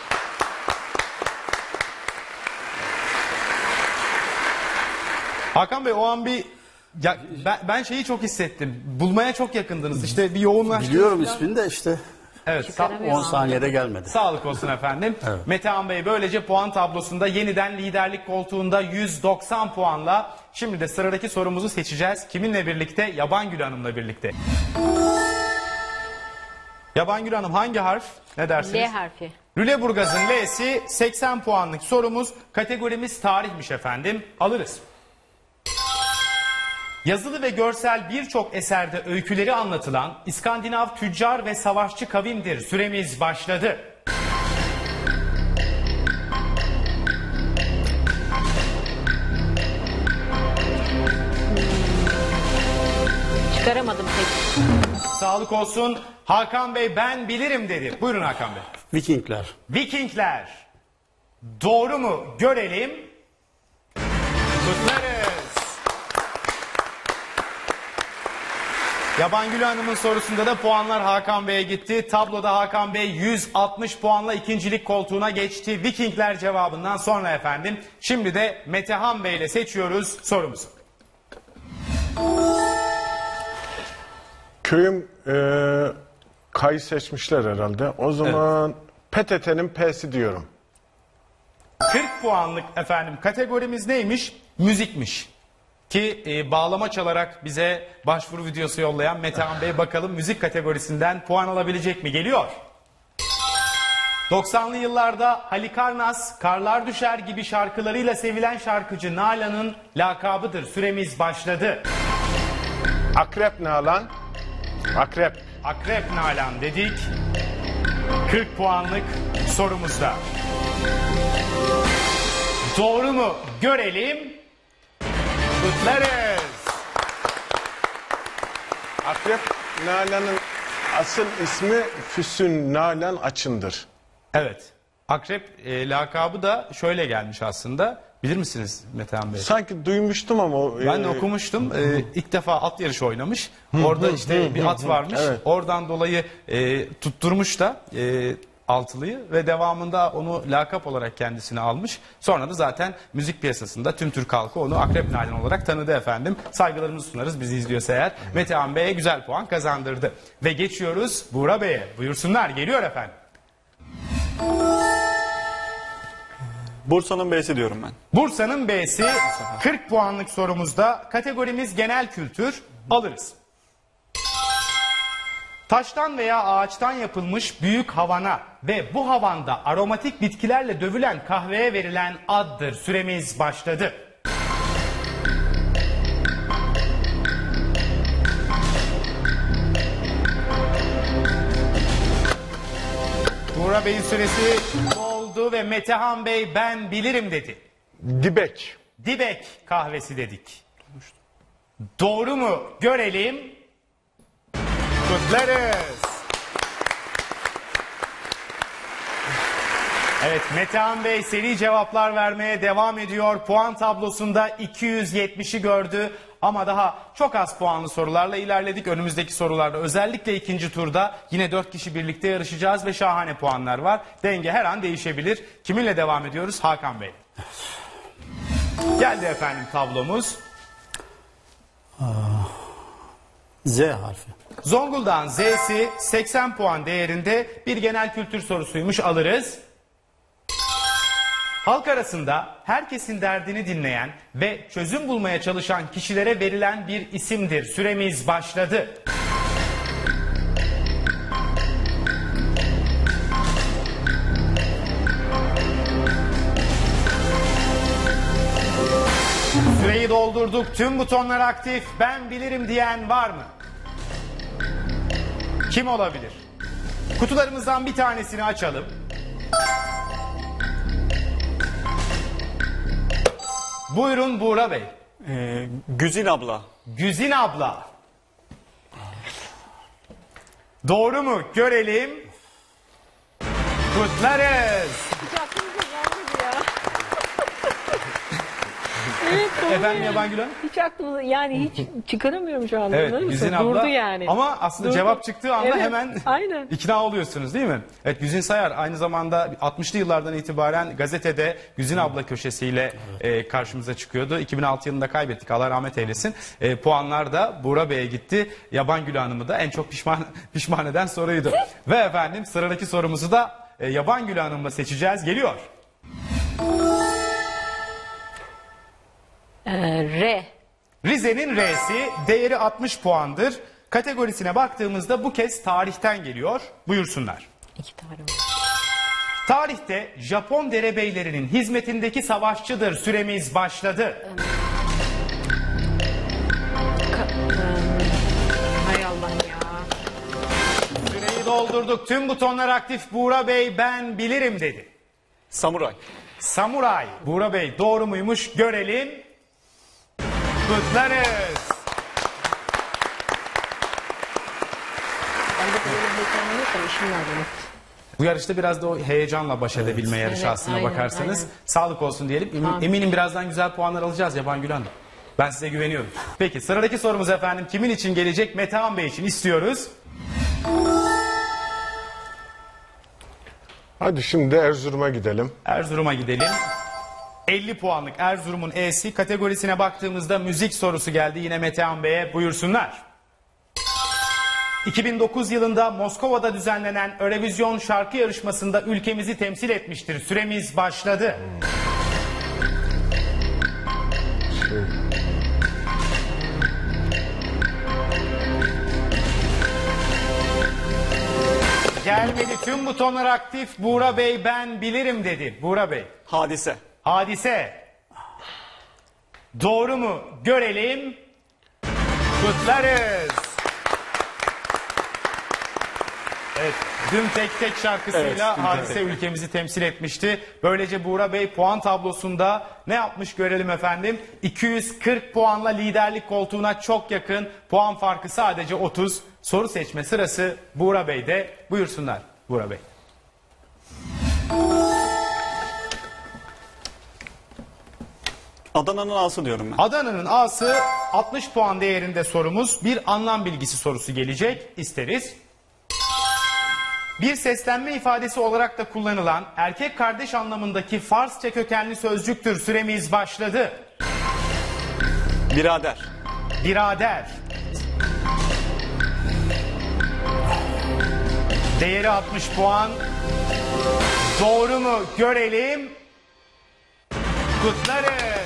Hakan Bey o an bir ya, ben, ben şeyi çok hissettim. Bulmaya çok yakındınız. İşte bir yoğunlaştınız. Biliyorum falan. ismini de işte Evet, sa- Çıkaramıyor on saniyede gelmedi. sağlık olsun efendim. Evet. Metehan Bey böylece puan tablosunda yeniden liderlik koltuğunda yüz doksan puanla. Şimdi de sıradaki sorumuzu seçeceğiz. Kiminle birlikte? Yabangül Hanım'la birlikte. Yabangül Hanım hangi harf? Ne dersiniz? L harfi. Lüleburgaz'ın L'si seksen puanlık sorumuz. Kategorimiz tarihmiş efendim. Alırız. Yazılı ve görsel birçok eserde öyküleri anlatılan İskandinav tüccar ve savaşçı kavimdir. Süremiz başladı. Çıkaramadım pek. Sağlık olsun. Hakan Bey ben bilirim dedi. Buyurun Hakan Bey. Vikingler. Vikingler. Doğru mu? Görelim. Kutlarız. Yabangül Hanım'ın sorusunda da puanlar Hakan Bey'e gitti. Tabloda Hakan Bey yüz altmış puanla ikincilik koltuğuna geçti. Vikingler cevabından sonra efendim. Şimdi de Metehan Bey ile seçiyoruz sorumuzu. Köyüm e, K'yı seçmişler herhalde. O zaman P T T'nin P'si diyorum. kırk puanlık efendim kategorimiz neymiş? Müzikmiş. Ki e, bağlama çalarak bize başvuru videosu yollayan Metehan Bey bakalım müzik kategorisinden puan alabilecek mi? Geliyor. doksanlı yıllarda Halikarnas, Karlar Düşer gibi şarkılarıyla sevilen şarkıcı Nalan'ın lakabıdır. Süremiz başladı. Akrep Nalan. Akrep. Akrep Nalan dedik. kırk puanlık sorumuzda. Doğru mu? Görelim. Kutlarız. Akrep Nalan'ın asıl ismi Füsun Nalan Açın'dır. Evet. Akrep e, lakabı da şöyle gelmiş aslında. Bilir misiniz Metehan Bey? Sanki duymuştum ama... o, Ben de e, okumuştum. Ee, ilk defa at yarışı oynamış. Orada işte bir at varmış. Evet. Oradan dolayı e, tutturmuş da e, altılıyı ve devamında onu lakap olarak kendisine almış. Sonra da zaten müzik piyasasında tüm Türk halkı onu Akrep Nalan olarak tanıdı efendim. Saygılarımızı sunarız bizi izliyorsa eğer. Metehan Bey'e güzel puan kazandırdı. Ve geçiyoruz Buğra Bey'e. Buyursunlar, geliyor efendim. Bursa'nın B'si diyorum ben. Bursa'nın B'si kırk puanlık sorumuzda. Kategorimiz genel kültür. Alırız. Taştan veya ağaçtan yapılmış büyük havana ve bu havanda aromatik bitkilerle dövülen kahveye verilen addır. Süremiz başladı. Buğra Bey'in süresi oldu ve Metehan Bey ben bilirim dedi. Dibek. Dibek kahvesi dedik. Doğru mu? Görelim. Kutlarız. Evet, Metehan Bey seri cevaplar vermeye devam ediyor. Puan tablosunda iki yüz yetmişi gördü. Ama daha çok az puanlı sorularla ilerledik. Önümüzdeki sorularda özellikle ikinci turda yine dört kişi birlikte yarışacağız ve şahane puanlar var. Denge her an değişebilir. Kiminle devam ediyoruz? Hakan Bey. Geldi efendim tablomuz. Z harfi. Zonguldak'ın Z'si seksen puan değerinde bir genel kültür sorusuymuş, alırız. Halk arasında herkesin derdini dinleyen ve çözüm bulmaya çalışan kişilere verilen bir isimdir. Süremiz başladı. Süreyi doldurduk. Tüm butonlar aktif. Ben bilirim diyen var mı? Kim olabilir? Kutularımızdan bir tanesini açalım. Buyurun Buğra Bey. Ee, Güzin abla. Güzin abla. Doğru mu? Görelim. Kutlarız. Evet, doğru Efendim yani. Yaban Gül Hanım? Hiç aklımda yani hiç çıkaramıyorum şu anda. Evet anladın mı? Güzin Durdu abla. yani. Ama aslında Durdu. cevap çıktığı anda Evet, hemen aynen. ikna oluyorsunuz değil mi? Evet Güzin Sayar aynı zamanda altmışlı yıllardan itibaren gazetede Güzin abla köşesiyle e, karşımıza çıkıyordu. iki bin altı yılında kaybettik, Allah rahmet eylesin. E, puanlar da Buğra Bey'e gitti. Yaban Gül Hanım'ı da en çok pişman, pişman eden soruydu. Ve efendim sıradaki sorumuzu da e, Yaban Gül Hanım'la seçeceğiz. Geliyor. Ee, R. Rize'nin R'si değeri altmış puandır. Kategorisine baktığımızda bu kez tarihten geliyor. Buyursunlar. İki tane var. Tarihte Japon derebeylerinin hizmetindeki savaşçıdır. Süremiz başladı. Hay Allah ya. Süreyi doldurduk. Tüm butonlar aktif. Buğra Bey ben bilirim dedi. Samuray. Samuray. Buğra Bey doğru muymuş görelim. Kutlarız. Ben de böyle heyecanlı yok ama işim var benim. Bu yarışta biraz da o heyecanla baş edebilme yarışı Evet, aslına aynen, bakarsanız. aynen. Sağlık olsun diyelim. Emin- Amin. Eminim birazdan güzel puanlar alacağız Yaban Gül Hanım. Ben size güveniyorum. Peki sıradaki sorumuz efendim kimin için gelecek? Metehan Bey için istiyoruz. Hadi şimdi Erzurum'a gidelim. Erzurum'a gidelim. elli puanlık Erzurum'un E'si kategorisine baktığımızda müzik sorusu geldi yine Metehan Bey'e, buyursunlar. iki bin dokuz yılında Moskova'da düzenlenen Eurovision şarkı yarışmasında ülkemizi temsil etmiştir. Süremiz başladı. Şey, Gelmedi, tüm butonlar aktif. Buğra Bey ben bilirim dedi. Buğra Bey. Hadise. Hadise. Doğru mu? Görelim. Kutlarız. Evet, dün tek tek şarkısıyla Evet, Dün Tek Hadise Tek. ülkemizi temsil etmişti. Böylece Buğra Bey puan tablosunda ne yapmış görelim efendim. iki yüz kırk puanla liderlik koltuğuna çok yakın. Puan farkı sadece otuz. Soru seçme sırası Buğra Bey'de. Buyursunlar Buğra Bey. Adana'nın A'sı diyorum ben. Adana'nın A'sı altmış puan değerinde sorumuz. Bir anlam bilgisi sorusu gelecek. İsteriz. Bir seslenme ifadesi olarak da kullanılan erkek kardeş anlamındaki Farsça kökenli sözcüktür. Süremiz başladı. Birader. Birader. Değeri altmış puan. Doğru mu? Görelim. Kutlarız.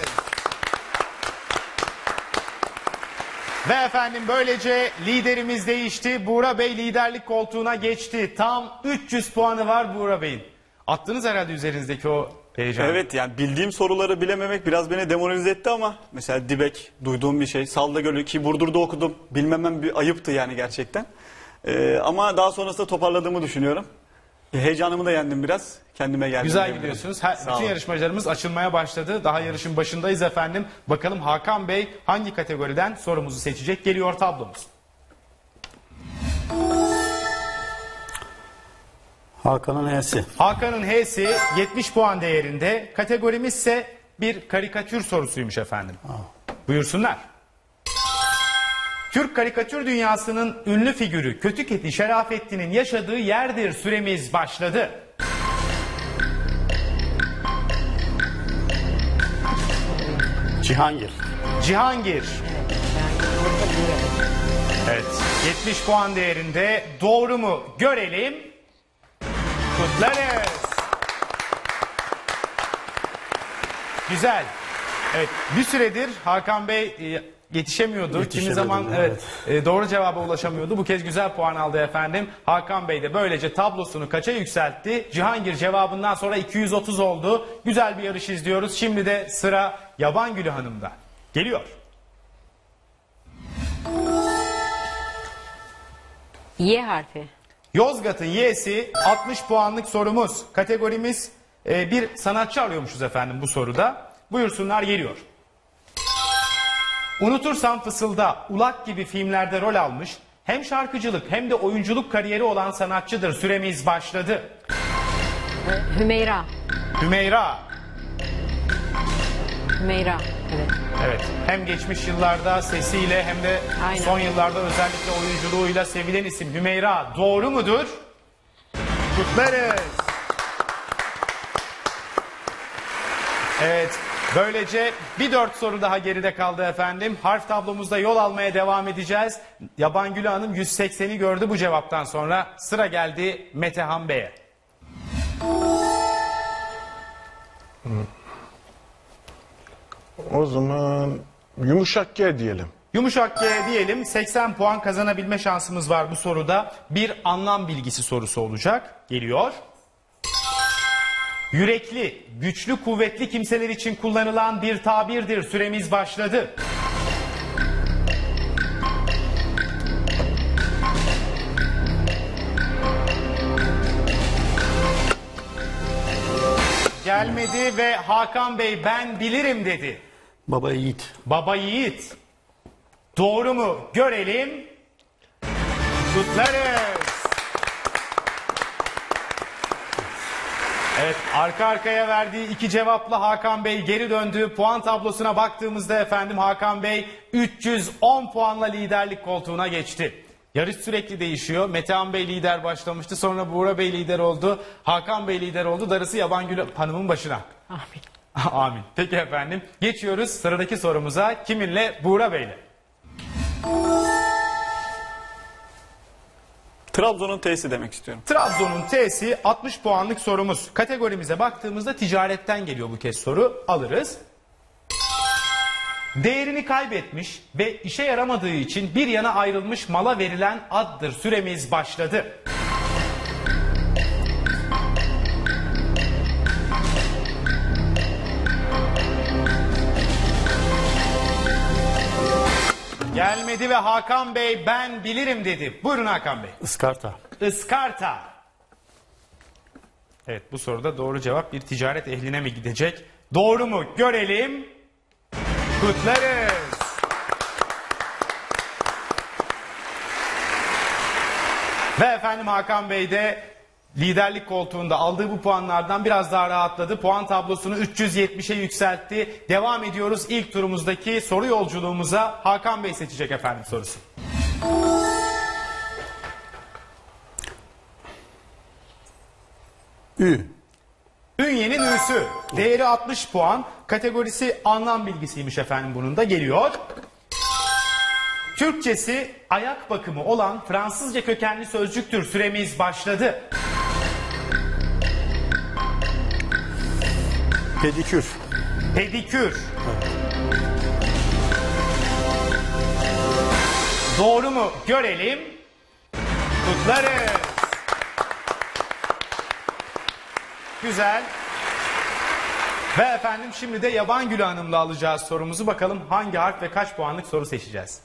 Ve efendim böylece liderimiz değişti. Buğra Bey liderlik koltuğuna geçti. Tam üç yüz puanı var Buğra Bey'in. Attınız herhalde üzerinizdeki o heyecanı. Evet yani bildiğim soruları bilememek biraz beni demoralize etti ama mesela Dibek duyduğum bir şey. Salda Gölü ki Burdur'da okudum. Bilmemem bir ayıptı yani gerçekten. Ee, ama daha sonrasında toparladığımı düşünüyorum. E, heyecanımı da yendim biraz. Kendime geldim. Güzel diyebilirim. gidiyorsunuz. Her, Sağ bütün olun. yarışmacılarımız açılmaya başladı. Daha yarışın başındayız efendim. Bakalım Hakan Bey hangi kategoriden sorumuzu seçecek? Geliyor tablomuz. Hakan'ın H'si. Hakan'ın H'si yetmiş puan değerinde. Kategorimiz ise bir karikatür sorusuymuş efendim. Buyursunlar. Türk karikatür dünyasının ünlü figürü Kötü Kedi Şerafettin'in yaşadığı yerdir. Süremiz başladı. Cihangir. Cihangir. Evet. yetmiş puan değerinde. Doğru mu? Görelim. Kutlarız. Güzel. Evet. Bir süredir Hakan Bey e, yetişemiyordu. Kimi Yetişemedim, zaman evet. evet, e, doğru cevaba ulaşamıyordu. Bu kez güzel puan aldı efendim. Hakan Bey de böylece tablosunu kaça yükseltti? Cihangir cevabından sonra iki yüz otuz oldu. Güzel bir yarış izliyoruz. Şimdi de sıra Yaban Gülü Hanım'da. Geliyor. Y harfi. Yozgat'ın Y'si altmış puanlık sorumuz. Kategorimiz e, bir sanatçı arıyormuşuz efendim bu soruda. Buyursunlar geliyor. Unutursam Fısılda, Ulak gibi filmlerde rol almış, hem şarkıcılık hem de oyunculuk kariyeri olan sanatçıdır. Süremiz başladı. Hümeyra. Hümeyra. Hümeyra. Evet. Evet. Hem geçmiş yıllarda sesiyle hem de Aynen. son yıllarda özellikle oyunculuğuyla sevilen isim Hümeyra. Doğru mudur? Kutlarız. Evet. Böylece bir dört soru daha geride kaldı efendim. Harf tablomuzda yol almaya devam edeceğiz. Yaban Gülü Hanım yüz sekseni gördü bu cevaptan sonra. Sıra geldi Metehan Bey'e. O zaman yumuşak G diyelim. Yumuşak G diyelim. seksen puan kazanabilme şansımız var bu soruda. Bir anlam bilgisi sorusu olacak. Geliyor. Yürekli, güçlü, kuvvetli kimseler için kullanılan bir tabirdir. Süremiz başladı. Gelmedi ve Hakan Bey ben bilirim dedi. Baba yiğit. Baba yiğit. Doğru mu? Görelim. Kutlarız. Evet, arka arkaya verdiği iki cevapla Hakan Bey geri döndü. Puan tablosuna baktığımızda efendim Hakan Bey üç yüz on puanla liderlik koltuğuna geçti. Yarış sürekli değişiyor. Metehan Bey lider başlamıştı. Sonra Buğra Bey lider oldu. Hakan Bey lider oldu. Darısı Yaban Gül Hanım'ın başına. Amin. Amin. Peki efendim. Geçiyoruz sıradaki sorumuza. Kiminle? Buğra Bey'le. Trabzon'un T'si demek istiyorum. Trabzon'un T'si altmış puanlık sorumuz. Kategorimize baktığımızda ticaretten geliyor bu kez soru. Alırız. Değerini kaybetmiş ve işe yaramadığı için bir yana ayrılmış mala verilen addır. Süremiz başladı. Gelmedi ve Hakan Bey ben bilirim dedi. Buyurun Hakan Bey. Iskarta. Iskarta. Evet bu soruda doğru cevap bir ticaret ehline mi gidecek? Doğru mu? Görelim. Kutlarız. Ve efendim Hakan Bey de liderlik koltuğunda aldığı bu puanlardan biraz daha rahatladı. Puan tablosunu üç yüz yetmişe yükseltti. Devam ediyoruz ilk turumuzdaki soru yolculuğumuza. Hakan Bey seçecek efendim sorusu. Ü. Ünyenin Ü'sü. Değeri altmış puan. Kategorisi anlam bilgisiymiş efendim bunun da geliyor. Türkçesi ayak bakımı olan Fransızca kökenli sözcüktür. Süremiz başladı. Pedikür. Pedikür. Doğru mu? Görelim. Kutlarız. Güzel. Ve efendim şimdi de Yaban Gülü Hanım'la alacağız sorumuzu. Bakalım hangi harf ve kaç puanlık soru seçeceğiz?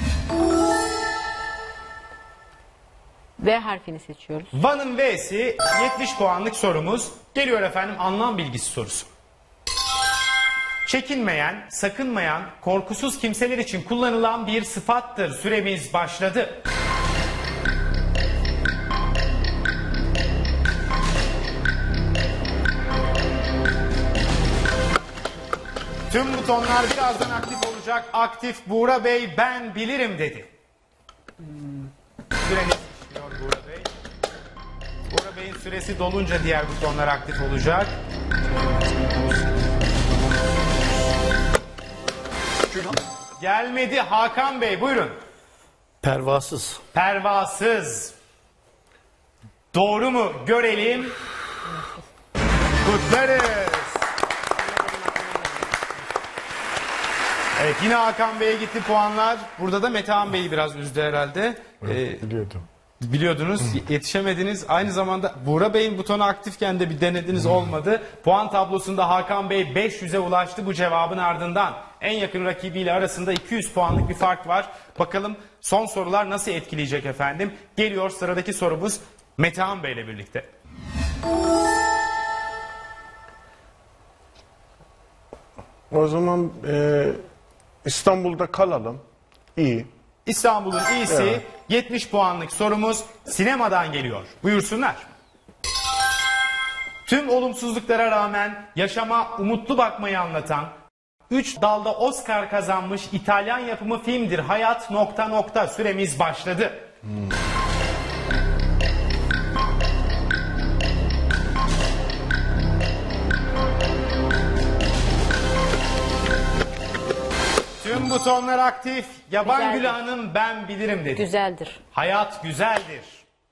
V harfini seçiyoruz. Van'ın V'si yetmiş puanlık sorumuz. Geliyor efendim anlam bilgisi sorusu. Çekinmeyen, sakınmayan, korkusuz kimseler için kullanılan bir sıfattır. Süremiz başladı. Tüm butonlar birazdan aktif olacak. Aktif Buğra Bey ben bilirim dedi. Süreniz işliyor Buğra Bey. Buğra Bey'in süresi dolunca diğer butonlar aktif olacak. Gelmedi Hakan Bey buyurun. Pervasız. Pervasız. Doğru mu? Görelim. Kutlarız. Evet yine Hakan Bey'e gitti puanlar. Burada da Metehan Bey'i biraz üzdü herhalde. Ee, Biliyordum. biliyordunuz yetişemediniz. Aynı zamanda Buğra Bey'in butonu aktifken de bir denediniz olmadı. Puan tablosunda Hakan Bey beş yüze ulaştı bu cevabın ardından. En yakın rakibiyle arasında iki yüz puanlık bir fark var. Bakalım son sorular nasıl etkileyecek efendim. Geliyor sıradaki sorumuz Metehan Bey'le birlikte. O zaman e, İstanbul'da kalalım. İyi. İstanbul'un iyisi Evet. yetmiş puanlık sorumuz sinemadan geliyor. Buyursunlar. Tüm olumsuzluklara rağmen yaşama umutlu bakmayı anlatan, üç dalda Oscar kazanmış İtalyan yapımı filmdir. Hayat nokta nokta süremiz başladı. Hmm. Tüm butonlar aktif. Yaban Güzeldir. Gül Hanım ben bilirim dedi. Güzeldir. Hayat güzeldir.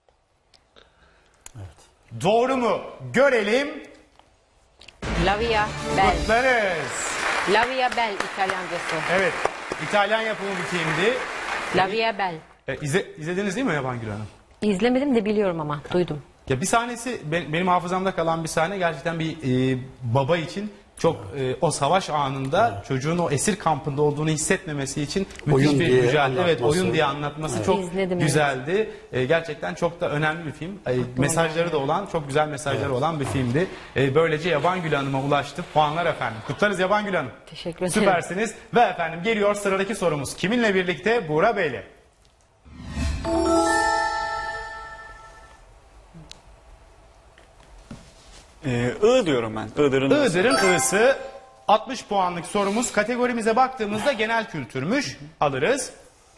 Doğru mu? Görelim. La Via Belle. Kutlarız. La Via Belle İtalyancası. Evet. İtalyan yapımı bir filmdi. La Via Belle. E, izle, izlediniz değil mi Yaban Gül Hanım? İzlemedim de biliyorum ama duydum. Ya bir sahnesi ben- benim hafızamda kalan bir sahne gerçekten bir e, baba için çok e, o savaş anında çocuğun o esir kampında olduğunu hissetmemesi için müthiş Oyun bir diye mücadele. Evet, anlatması. oyun diye anlatması çok İzledim, güzeldi. E, gerçekten çok da önemli bir film. E, mesajları da olan, çok güzel mesajları olan bir filmdi. E, böylece Yaban Gül Hanım'a ulaştı. Puanlar efendim. Kutlarız Yaban Gül Hanım. Teşekkür ederim. Süpersiniz. Ve efendim geliyor sıradaki sorumuz. Kiminle birlikte? Buğra Bey'le. Ee, I diyorum ben. Iğdır'ın I'sı. Iğdır'ın I'sı altmış puanlık sorumuz. Kategorimize baktığımızda genel kültürmüş. Alırız.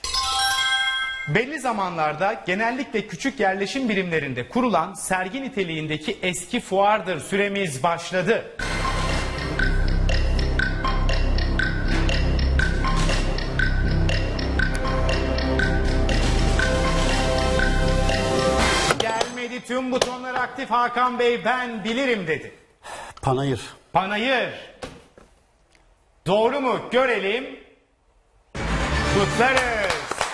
Belli zamanlarda genellikle küçük yerleşim birimlerinde kurulan sergi niteliğindeki eski fuardır. Süremiz başladı. Gelmedi, tüm butonlar aktif. Hakan Bey ben bilirim dedi. Panayır. Panayır. Doğru mu? Görelim. Kutlarız.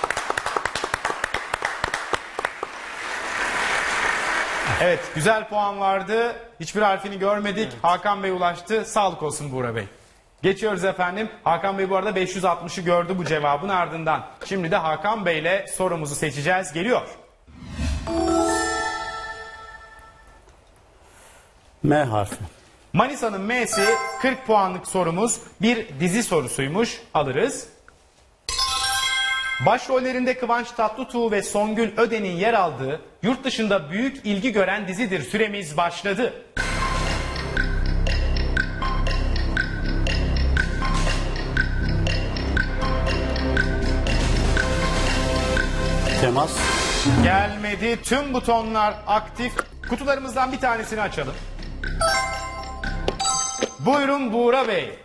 Evet, güzel puan vardı. Hiçbir harfini görmedik. Hakan Bey ulaştı. Sağlık olsun Buğra Bey. Geçiyoruz efendim. Hakan Bey bu arada beş yüz altmışı gördü bu cevabın ardından. Şimdi de Hakan Bey ile sorumuzu seçeceğiz. Geliyor. M harfi. Manisa'nın M'si kırk puanlık sorumuz. Bir dizi sorusuymuş. Alırız. Başrollerinde Kıvanç Tatlıtuğ ve Songül Öden'in yer aldığı yurt dışında büyük ilgi gören dizidir. Süremiz başladı. Temas. Gelmedi. Tüm butonlar aktif. Kutularımızdan bir tanesini açalım. Buyurun Buğra Bey.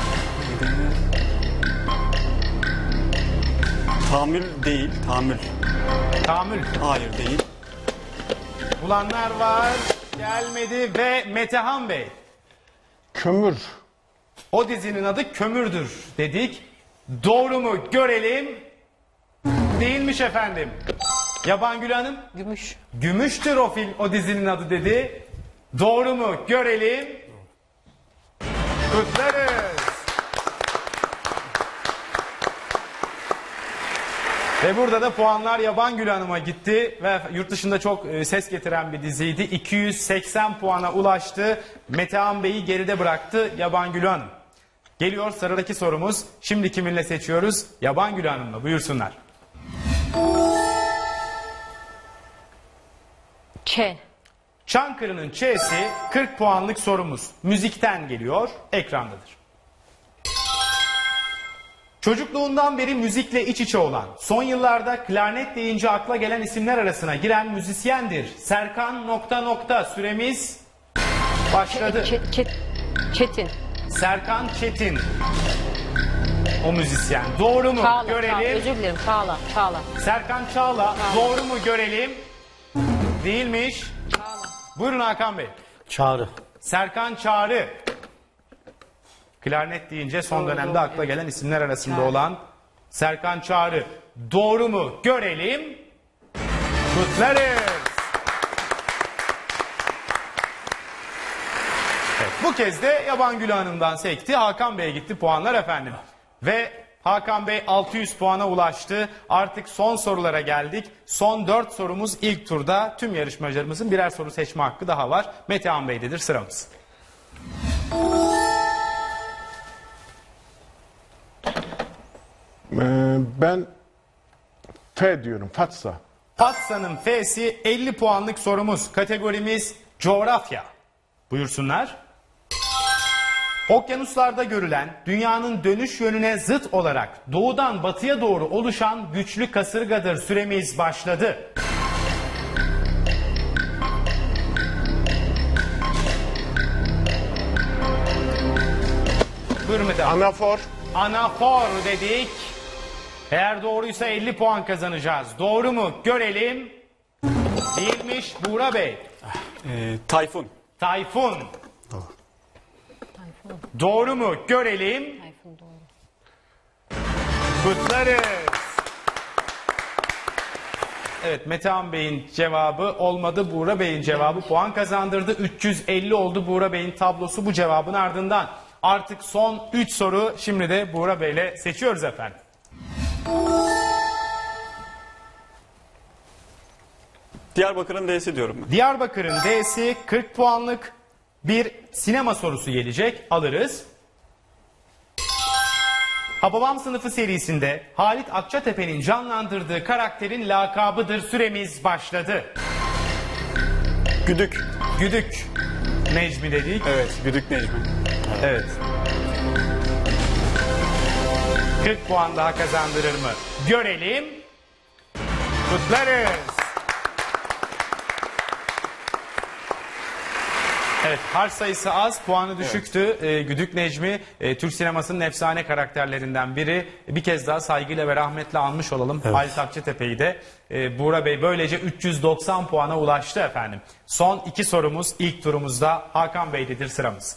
Tahammül değil. Tahammül. Tahammül. Hayır değil. Bulanlar var. Gelmedi ve Metehan Bey. Kömür. O dizinin adı Kömürdür dedik. Doğru mu? Görelim. Değilmiş efendim. Yaban Gül Hanım. Gümüş. Gümüştür o film, o dizinin adı dedi. Doğru mu? Görelim. Kutlarız. Ve burada da puanlar Yaban Gül Hanım'a gitti ve yurt dışında çok e, ses getiren bir diziydi. iki yüz seksen puana ulaştı. Metehan Bey'i geride bıraktı Yaban Gül Hanım. Geliyor sıradaki sorumuz. Şimdi kiminle seçiyoruz? Yaban Gül Hanım'la. Buyursunlar. Ç. Çankırı'nın Ç'si kırk puanlık sorumuz. Müzikten geliyor, ekrandadır. Çocukluğundan beri müzikle iç içe olan, son yıllarda klarnet deyince akla gelen isimler arasına giren müzisyendir. Serkan nokta nokta süremiz başladı. Ç- Ç- Çetin. Serkan Çetin. O müzisyen. Doğru mu? Çağla. Görelim. Çağla. Özür dilerim. Çağla. Çağla. Serkan Çağla. Doğru mu? Görelim. Değilmiş. Buyurun Hakan Bey. Çağrı. Serkan Çağrı. Klarnet deyince son Doğru, dönemde doğru, akla gelen isimler arasında Çağrı. olan Serkan Çağrı. Doğru mu? Görelim. Kutlarız. Evet, bu kez de Yaban Gül Hanım'dan sekti. Hakan Bey'e gitti puanlar efendim. Ve Hakan Bey altı yüz puana ulaştı. Artık son sorulara geldik. Son dört sorumuz ilk turda. Tüm yarışmacılarımızın birer soru seçme hakkı daha var. Metehan Bey'dedir sıramız. Ee, ben F diyorum. Fatsa. Fatsa'nın F'si elli puanlık sorumuz. Kategorimiz coğrafya. Buyursunlar. Okyanuslarda görülen dünyanın dönüş yönüne zıt olarak doğudan batıya doğru oluşan güçlü kasırgadır. Süremiz başladı. Buyurun Mete abi. Anafor. Anafor dedik. Eğer doğruysa elli puan kazanacağız. Doğru mu? Görelim. Değilmiş Buğra Bey. Ee, Tayfun. Tayfun. Tayfun. Doğru mu? Görelim. Tayfun doğru. Kutlarız. Evet, Metehan Bey'in cevabı olmadı. Buğra Bey'in cevabı puan kazandırdı. üç yüz elli oldu Buğra Bey'in tablosu bu cevabın ardından. Artık son üç soru şimdi de Buğra Bey'le seçiyoruz efendim. Diyarbakır'ın D'si diyorum ben. Diyarbakır'ın D'si kırk puanlık bir sinema sorusu gelecek. Alırız. Hababam Sınıfı serisinde Halit Akçatepe'nin canlandırdığı karakterin lakabıdır. Süremiz başladı. Güdük. Güdük Necmi dedik. Evet, Güdük Necmi. Evet. kırk puan daha kazandırır mı? Görelim. Kutlarız. Evet, harf sayısı az, puanı düşüktü. Ee, Güdük Necmi, e, Türk sinemasının efsane karakterlerinden biri. Bir kez daha saygıyla ve rahmetle anmış olalım Evet. Halit Akçatepe'yi de. Ee, Buğra Bey böylece üç yüz doksan puana ulaştı efendim. Son iki sorumuz ilk turumuzda. Hakan Bey'dedir sıramız.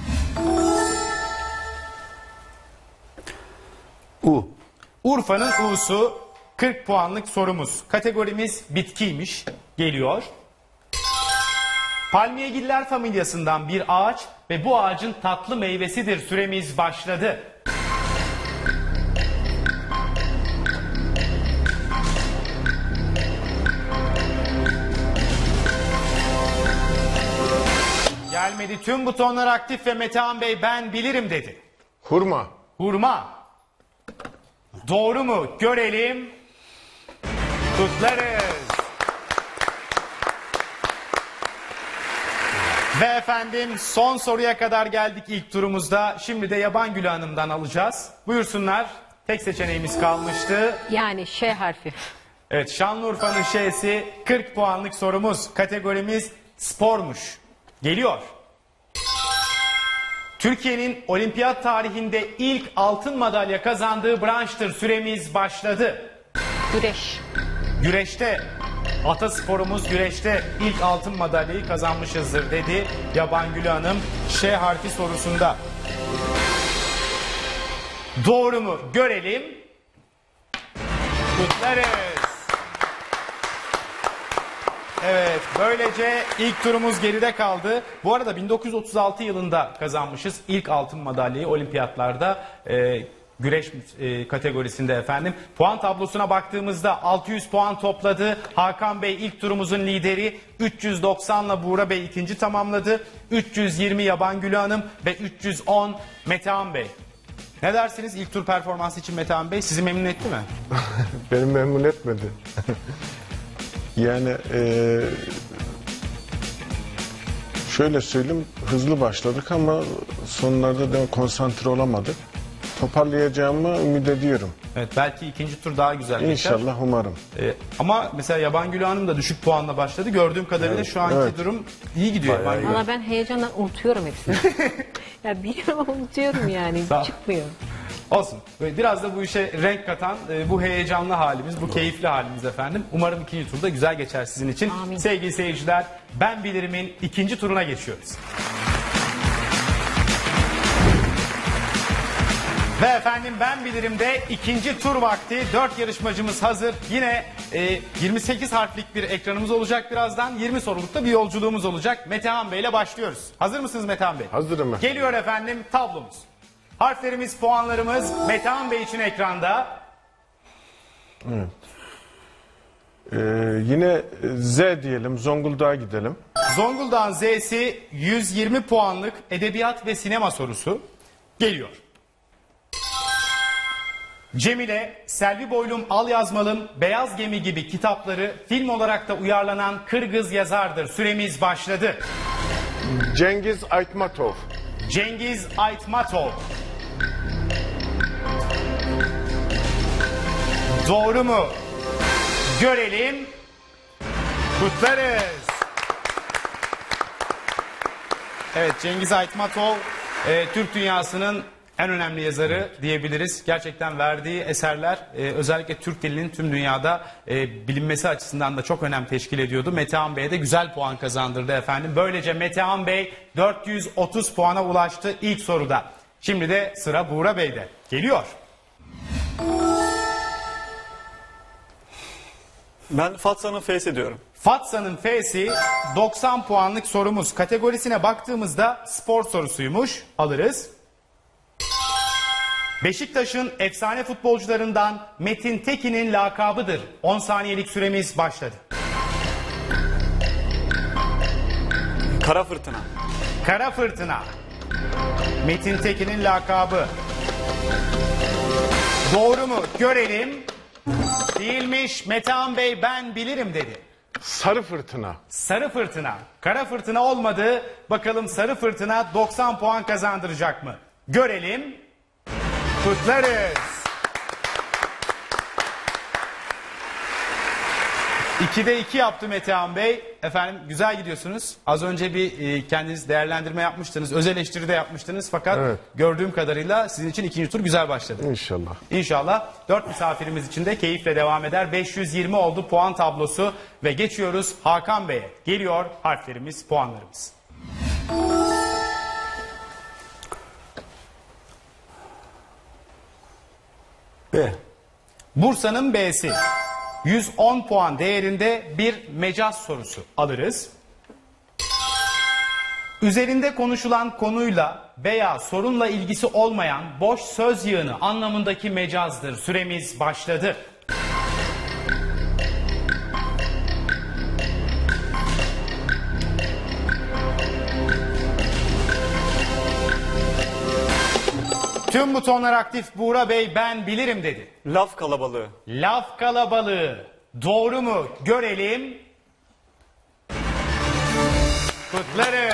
U. Urfa'nın U'su kırk puanlık sorumuz. Kategorimiz bitkiymiş. Geliyor. Palmiyegiller familyasından bir ağaç ve bu ağacın tatlı meyvesidir. Süremiz başladı. Gelmedi. Tüm butonlar aktif ve Metehan Bey ben bilirim dedi. Hurma. Hurma. Doğru mu? Görelim. Kutlarız. Ve efendim son soruya kadar geldik ilk turumuzda. Şimdi de Yaban Gülü Hanım'dan alacağız. Buyursunlar. Tek seçeneğimiz kalmıştı. Yani Ş harfi. Evet, Şanlıurfa'nın Ş'si kırk puanlık sorumuz. Kategorimiz spormuş. Geliyor. Türkiye'nin olimpiyat tarihinde ilk altın madalya kazandığı branştır. Süremiz başladı. Güreş. Güreşte, atasporumuz güreşte ilk altın madalyayı kazanmışızdır dedi Yaban Gülü Hanım Ş harfi sorusunda. Doğru mu? Görelim. Kutlarız. Evet, böylece ilk turumuz geride kaldı. Bu arada bin dokuz yüz otuz altı yılında kazanmışız ilk altın madalyayı olimpiyatlarda. E, güreş e, kategorisinde efendim. Puan tablosuna baktığımızda altı yüz puan topladı. Hakan Bey ilk turumuzun lideri. üç yüz doksanla Buğra Bey ikinci tamamladı. üç yüz yirmi Yaban Gülü Hanım ve üç yüz on Metehan Bey. Ne dersiniz ilk tur performansı için Metehan Bey? Sizi memnun etti mi? Beni memnun etmedi. Yani eee, şöyle söyleyeyim, hızlı başladık ama sonlarda da konsantre olamadık. Toparlayacağımı ümit ediyorum. Evet, belki ikinci tur daha güzel geçer. İnşallah, umarım. Ee, ama mesela Yaban Gülü Hanım da düşük puanla başladı. Gördüğüm kadarıyla Evet, şu anki evet. durum iyi gidiyor. Yaban Gülü. Valla ben heyecandan unutuyorum hepsini. Ya biliyorum ama unutuyorum yani. Sağ ol. Çıkmıyor. Olsun. Böyle biraz da bu işe renk katan e, bu heyecanlı halimiz, bu keyifli halimiz efendim. Umarım ikinci turda güzel geçer sizin için. Amin. Sevgili seyirciler, Ben Bilirim'in ikinci turuna geçiyoruz. Ve efendim Ben Bilirim'de ikinci tur vakti. Dört yarışmacımız hazır. Yine e, yirmi sekiz harflik bir ekranımız olacak birazdan. yirmi sorulukta bir yolculuğumuz olacak. Metehan Bey ile başlıyoruz. Hazır mısınız Metehan Bey? Hazırım efendim. Geliyor efendim tablomuz. Harflerimiz, puanlarımız Metehan Bey için ekranda. Ee, yine Z diyelim, Zonguldak'a gidelim. Zonguldak'ın Z'si yüz yirmi puanlık edebiyat ve sinema sorusu geliyor. Cemile, Selvi Boylum, Al Yazmalım, Beyaz Gemi gibi kitapları film olarak da uyarlanan Kırgız yazardır. Süremiz başladı. Cengiz Aytmatov. Cengiz Aytmatov. Doğru mu? Görelim. Kutlarız. Evet, Cengiz Aytmatov e, Türk dünyasının en önemli yazarı diyebiliriz. Gerçekten verdiği eserler e, özellikle Türk dilinin tüm dünyada e, bilinmesi açısından da çok önem teşkil ediyordu. Metehan Bey'e de güzel puan kazandırdı efendim. Böylece Metehan Bey dört yüz otuz puana ulaştı ilk soruda. Şimdi de sıra Buğra Bey'de. Geliyor. Ben Fatsa'nın F'si diyorum. Fatsa'nın F'si doksan puanlık sorumuz. Kategorisine baktığımızda spor sorusuymuş. Alırız. Beşiktaş'ın efsane futbolcularından Metin Tekin'in lakabıdır. on saniyelik süremiz başladı. Kara Fırtına. Kara Fırtına. Metin Tekin'in lakabı. Doğru mu? Görelim. Değilmiş. Metehan Bey ben bilirim dedi. Sarı Fırtına. Sarı Fırtına. Kara Fırtına olmadı. Bakalım Sarı Fırtına doksan puan kazandıracak mı? Görelim. Kutlarız. ikide iki yaptı Metehan Bey. Efendim güzel gidiyorsunuz. Az önce bir e, kendiniz değerlendirme yapmıştınız. Öz eleştiri de yapmıştınız. Fakat Evet. gördüğüm kadarıyla sizin için ikinci tur güzel başladı. İnşallah. İnşallah dört misafirimiz için de keyifle devam eder. beş yüz yirmi oldu puan tablosu ve geçiyoruz Hakan Bey'e. Geliyor harflerimiz, puanlarımız. B. Bursa'nın B'si. yüz on puan değerinde bir mecaz sorusu alırız. Üzerinde konuşulan konuyla veya sorunla ilgisi olmayan boş söz yığını anlamındaki mecazdır. Süremiz başladı. Tüm butonlar aktif. Buğra Bey ben bilirim dedi. Laf kalabalığı. Laf kalabalığı. Doğru mu? Görelim. Kutlarız.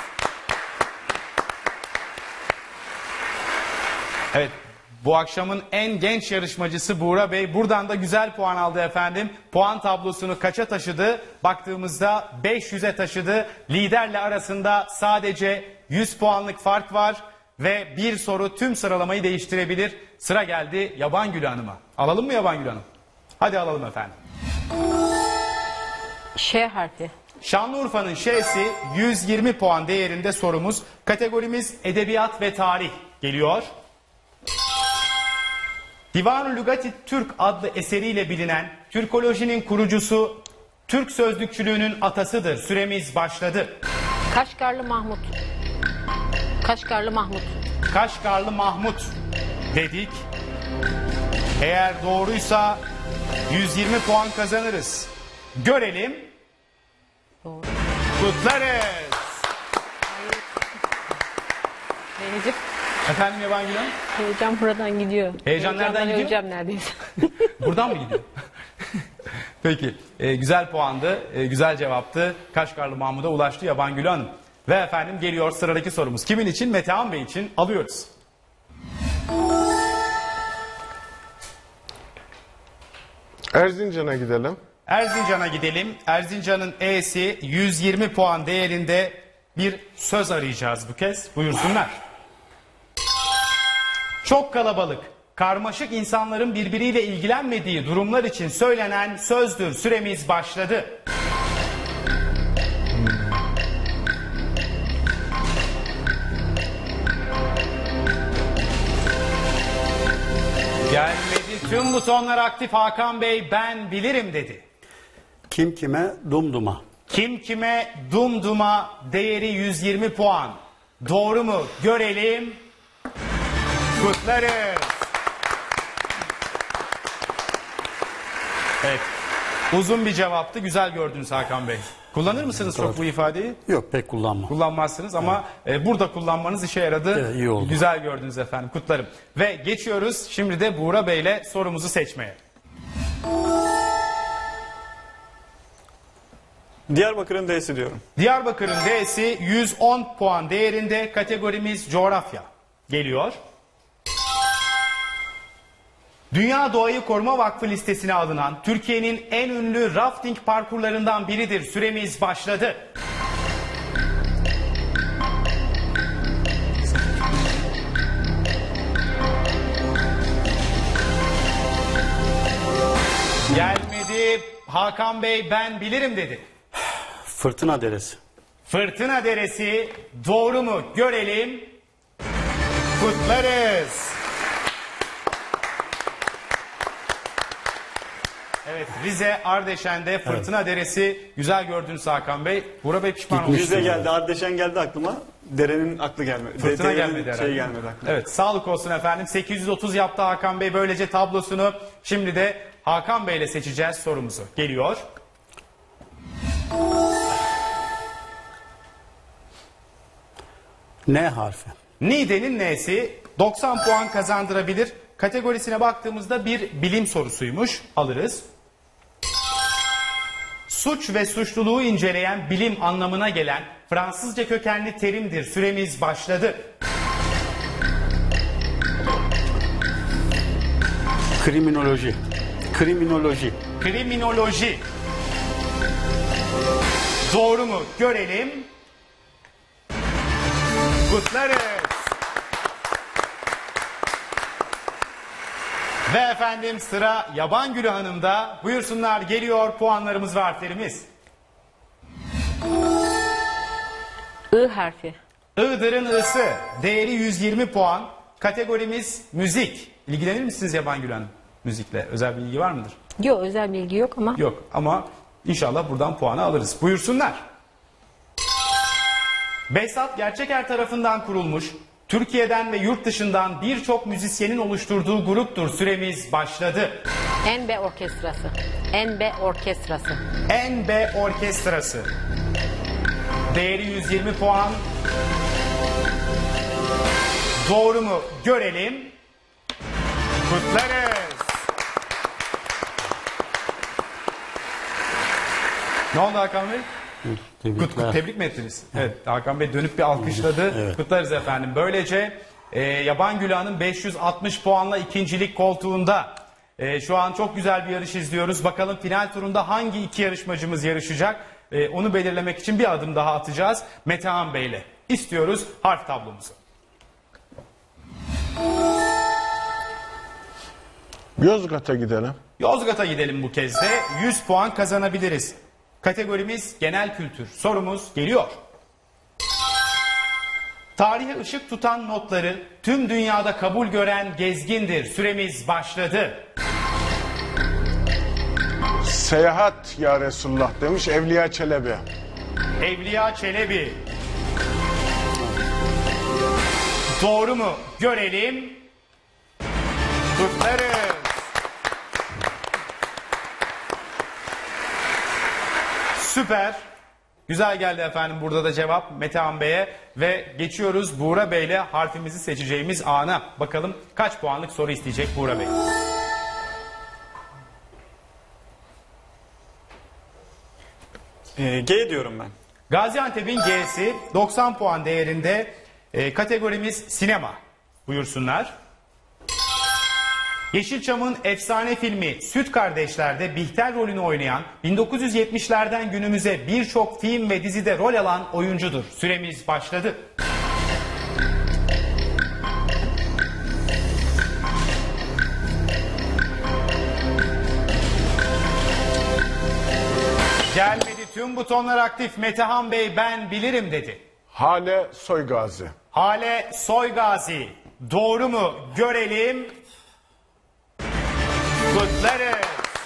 Evet. Bu akşamın en genç yarışmacısı Buğra Bey. Buradan da güzel puan aldı efendim. Puan tablosunu kaça taşıdı? Baktığımızda beş yüze taşıdı. Liderle arasında sadece yüz puanlık fark var. Ve bir soru tüm sıralamayı değiştirebilir. Sıra geldi Yabangül Hanım'a. Alalım mı Yabangül Hanım? Hadi alalım efendim. Ş harfi. Şanlıurfa'nın Ş'si yüz yirmi puan değerinde sorumuz. Kategorimiz edebiyat ve tarih geliyor. Divan-ı Lügati Türk adlı eseriyle bilinen Türkolojinin kurucusu, Türk sözlükçülüğünün atasıdır. Süremiz başladı. Kaşgarlı Mahmut. Kaşgarlı Mahmut. Kaşgarlı Mahmut dedik. Eğer doğruysa yüz yirmi puan kazanırız. Görelim. Doğru. Kutlarız. Heyecan, Efendim Yabangül Hanım? heyecan buradan gidiyor. Heyecan nereden Heyecandan gidiyor? öleceğim neredeyse. Buradan mı gidiyor? Peki. e, güzel puandı. e, güzel cevaptı. Kaşgarlı Mahmut'a ulaştı Yabangül Hanım. Ve efendim geliyor sıradaki sorumuz. Kimin için? Metehan Bey için alıyoruz. Erzincan'a gidelim. Erzincan'a gidelim. Erzincan'ın E'si yüz yirmi puan değerinde bir söz arayacağız bu kez. Buyursunlar. Çok kalabalık, karmaşık insanların birbiriyle ilgilenmediği durumlar için söylenen sözdür. Süremiz başladı. Gelmedi. Tüm butonlar aktif. Hakan Bey ben bilirim dedi. Kim kime dumduma. Kim kime dumduma değeri yüz yirmi puan. Doğru mu? Görelim. Kutlarız. Evet. Uzun bir cevaptı. Güzel gördünüz Hakan Bey. Kullanır mısınız çok bu ifadeyi? Yok pek kullanma. Kullanmazsınız ama e, burada kullanmanız işe yaradı. Evet, iyi oldu. Güzel gördünüz efendim. Kutlarım. Ve geçiyoruz şimdi de Buğra Bey ile sorumuzu seçmeye. Diyarbakır'ın D'si diyorum. Diyarbakır'ın D'si yüz on puan değerinde, kategorimiz coğrafya geliyor. Dünya Doğayı Koruma Vakfı listesine alınan Türkiye'nin en ünlü rafting parkurlarından biridir. Süremiz başladı. Gelmedi. Hakan Bey ben bilirim dedi. Fırtına Deresi. Fırtına Deresi doğru mu görelim. Kutlarız. Evet, Rize Ardeşen'de Fırtına Deresi güzel gördünüz Hakan Bey. Burak Bey pişman olmuş. Rize geldi, Ardeşen geldi aklıma. Derenin aklı gelmedi. Fırtına Derenin gelmedi herhalde. Şey gelmedi aklıma. Evet, sağlık olsun efendim. sekiz yüz otuz yaptı Hakan Bey böylece tablosunu. Şimdi de Hakan Bey ile seçeceğiz sorumuzu. Geliyor. N harfi. Niğde'nin N'si doksan puan kazandırabilir. Kategorisine baktığımızda bir bilim sorusuymuş. Alırız. Suç ve suçluluğu inceleyen bilim anlamına gelen Fransızca kökenli terimdir. Süremiz başladı. Kriminoloji. Kriminoloji. Kriminoloji. Doğru mu? Görelim. Kutlarız. Ve efendim sıra Yabangülü Hanım'da. Buyursunlar, geliyor puanlarımız ve harflerimiz. I harfi. Iğdır'ın I'sı. Değeri yüz yirmi puan. Kategorimiz müzik. İlgilenir misiniz Yabangülü Hanım? Müzikle özel bir ilgi var mıdır? Yok, özel bilgi yok ama. Yok ama inşallah buradan puanı alırız. Buyursunlar. Behzat Gerçeker tarafından kurulmuş, Türkiye'den ve yurt dışından birçok müzisyenin oluşturduğu gruptur. Süremiz başladı. N B Orkestrası. N B Orkestrası. N B Orkestrası. Değeri yüz yirmi puan. Doğru mu? Görelim. Kutlarız. Ne oldu Hakan Bey? Tebrikler. Kut, kut, tebrik mi ettiniz? Evet. Hakan Bey dönüp bir alkışladı. Evet. Kutlarız efendim. Böylece e, Yabangülü Hanım beş yüz altmış puanla ikincilik koltuğunda. E, şu an çok güzel bir yarış izliyoruz. Bakalım final turunda hangi iki yarışmacımız yarışacak? E, onu belirlemek için bir adım daha atacağız. Metehan Bey ile. İstiyoruz harf tablomuzu. Yozgat'a gidelim. Yozgat'a gidelim bu kez de. yüz puan kazanabiliriz. Kategorimiz genel kültür. Sorumuz geliyor. Tarihe ışık tutan notları tüm dünyada kabul gören gezgindir. Süremiz başladı. Seyahat ya Resulullah demiş Evliya Çelebi. Evliya Çelebi. Doğru mu? Görelim. Kutlarız. Süper. Güzel geldi efendim burada da cevap Metehan Bey'e ve geçiyoruz Buğra Bey ile harfimizi seçeceğimiz ana. Bakalım kaç puanlık soru isteyecek Buğra Bey. Ee, G diyorum ben. Gaziantep'in G'si doksan puan değerinde. E, kategorimiz sinema. Buyursunlar. Yeşilçam'ın efsane filmi Süt Kardeşler'de Bihter rolünü oynayan, bin dokuz yüz yetmişlerden günümüze birçok film ve dizide rol alan oyuncudur. Süremiz başladı. Gelmedi, tüm butonlar aktif. Metehan Bey ben bilirim dedi. Hale Soygazi. Hale Soygazi. Doğru mu? Görelim. Kutlarız.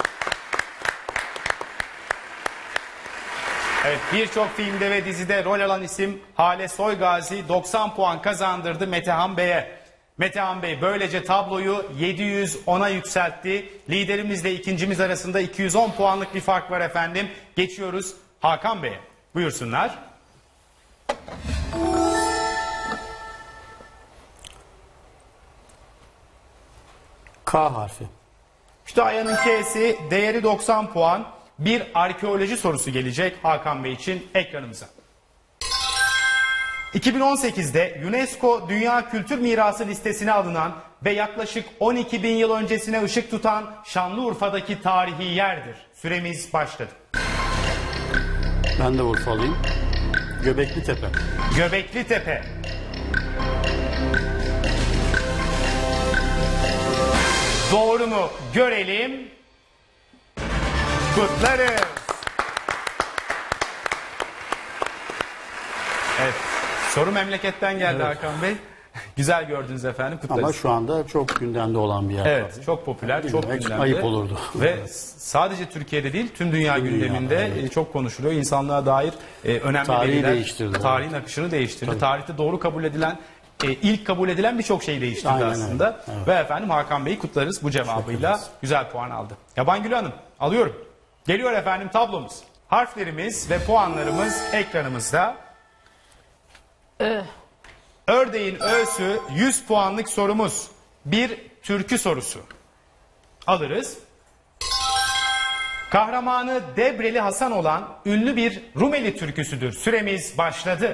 Evet, birçok filmde ve dizide rol alan isim Hale Soygazi doksan puan kazandırdı Metehan Bey'e. Metehan Bey böylece tabloyu yedi yüz ona yükseltti. Liderimizle ikincimiz arasında iki yüz on puanlık bir fark var efendim. Geçiyoruz Hakan Bey'e. Buyursunlar. K harfi. Kütahya'nın K'si değeri doksan puan. bir arkeoloji sorusu gelecek Hakan Bey için ekranımıza. iki bin on sekizde UNESCO Dünya Kültür Mirası listesine alınan ve yaklaşık on iki bin yıl öncesine ışık tutan Şanlıurfa'daki tarihi yerdir. Süremiz başladı. Ben de Urfalıyım. Göbekli Tepe. Göbekli Tepe. Doğru mu? Görelim. Kutlarız. Evet. Soru memleketten geldi Evet. Hakan Bey. Güzel gördünüz efendim. Kutlarız. Ama şu anda çok gündemde olan bir yer. Evet, tabii. çok popüler, çok Bilmemek gündemde. ayıp olurdu. Ve s- sadece Türkiye'de değil, tüm dünya Tüm dünyada, gündeminde evet. e, çok konuşuluyor. İnsanlığa dair e, önemli Tarihi veriler, değiştirdi. tarihin akışını değiştirdi. Tabii. Tarihte doğru kabul edilen, e, ilk kabul edilen birçok şeyi değiştirdi Aynen aslında. öyle, evet. Ve efendim Hakan Bey'i kutlarız bu cevabıyla. Güzel puan aldı. Yabangül Hanım, alıyorum. Geliyor efendim tablomuz. Harflerimiz ve puanlarımız ekranımızda. Ördeğin ö'sü yüz puanlık sorumuz. Bir türkü sorusu. Alırız. Kahramanı Debreli Hasan olan ünlü bir Rumeli türküsüdür. Süremiz başladı.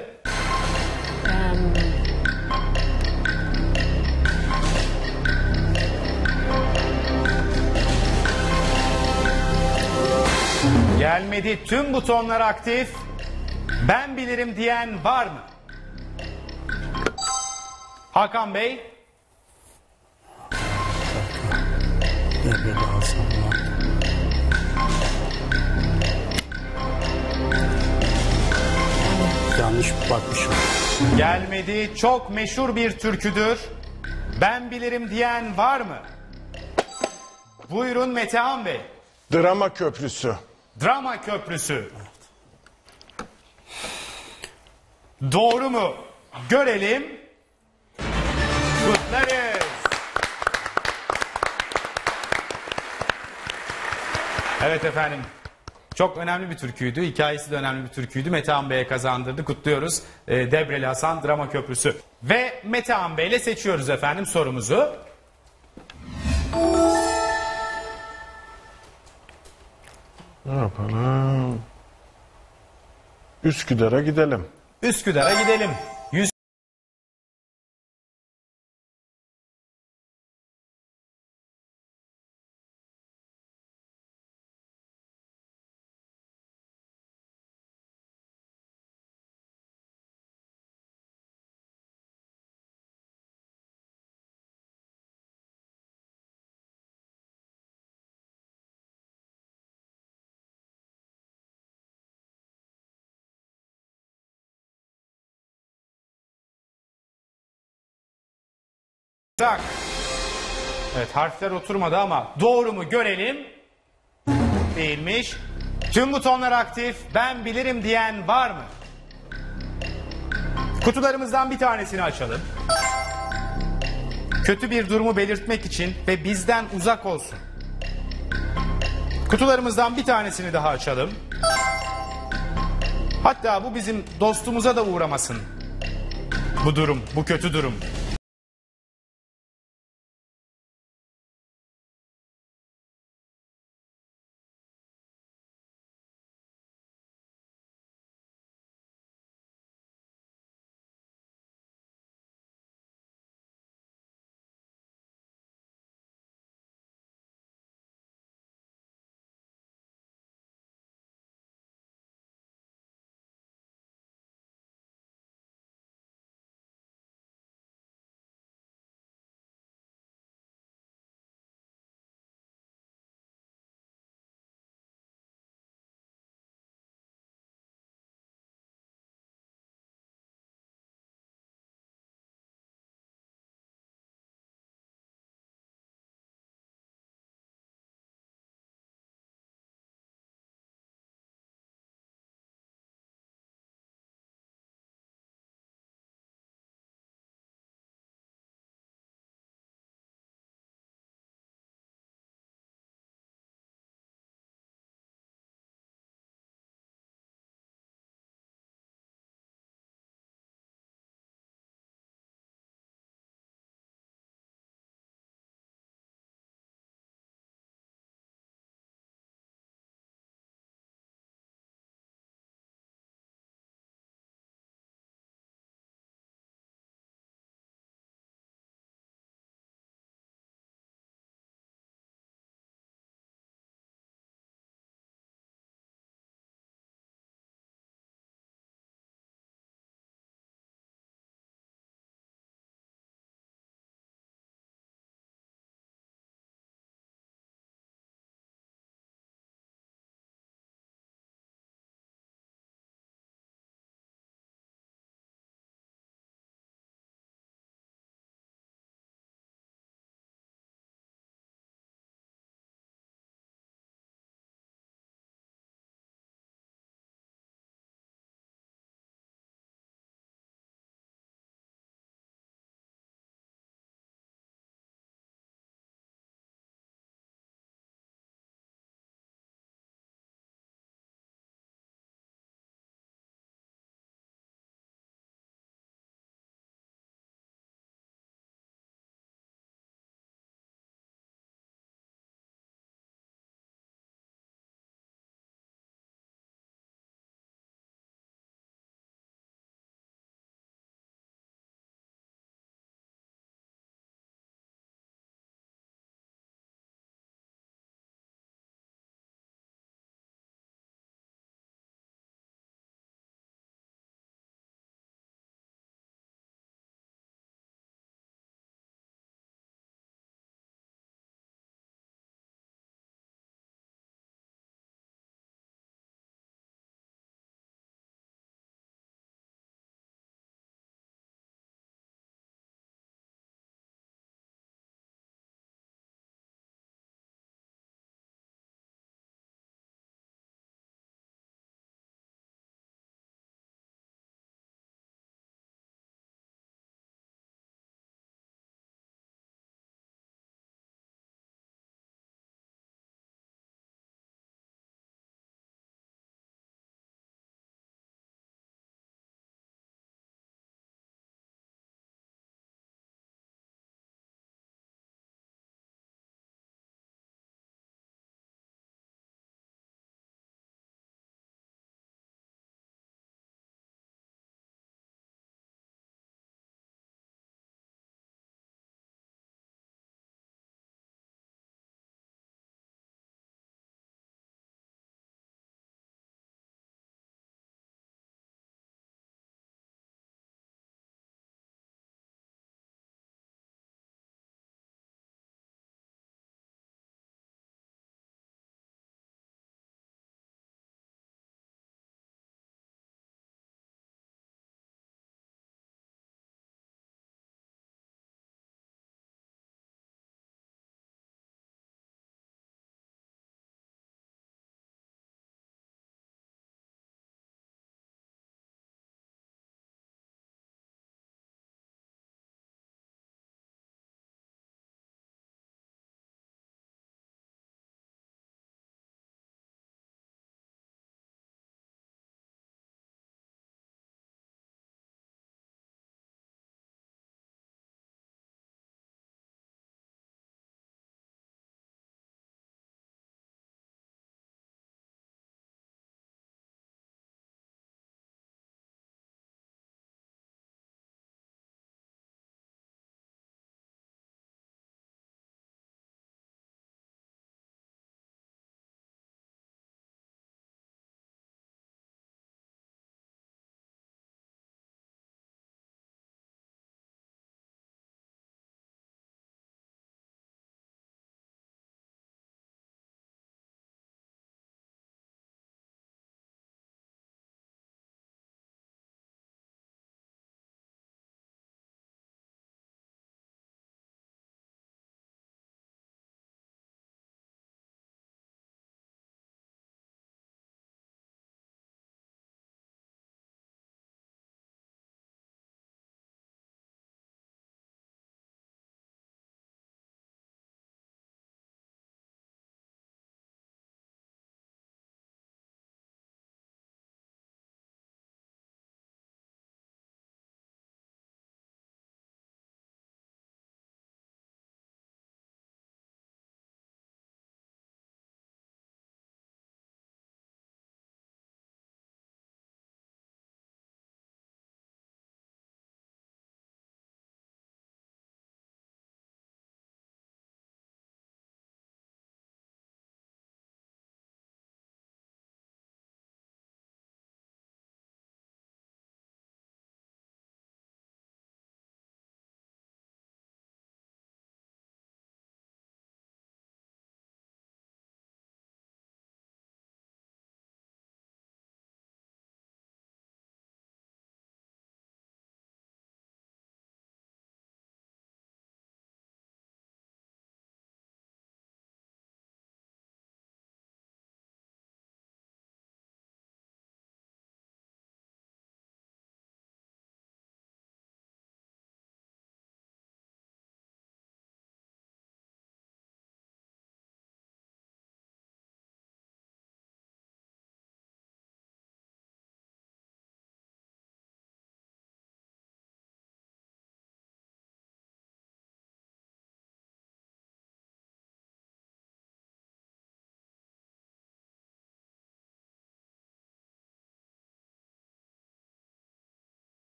Gelmedi, tüm butonlar aktif. Ben bilirim diyen var mı? Hakan Bey. Debreli Hasan'la. Yanlış bakmışım. Gelmedi, çok meşhur bir türküdür. Ben bilirim diyen var mı? Buyurun Metehan Bey. Drama Köprüsü. Drama Köprüsü. Doğru mu? Görelim. Kutlarız. Evet efendim. Çok önemli bir türküydü. Hikayesi de önemli bir türküydü. Metehan Bey'e kazandırdı. Kutluyoruz. Ee, Debreli Hasan Drama Köprüsü. Ve Metehan Bey'le seçiyoruz efendim sorumuzu. Ne yapalım? Üsküdar'a gidelim. Üsküdar'a gidelim. Yüz Tak. Evet, harfler oturmadı ama doğru mu görelim. Değilmiş. Tüm butonlar aktif. Ben bilirim diyen var mı? Kutularımızdan bir tanesini açalım. Kötü bir durumu belirtmek için ve bizden uzak olsun. Kutularımızdan bir tanesini daha açalım. Hatta bu bizim dostumuza da uğramasın. Bu durum, bu kötü durum.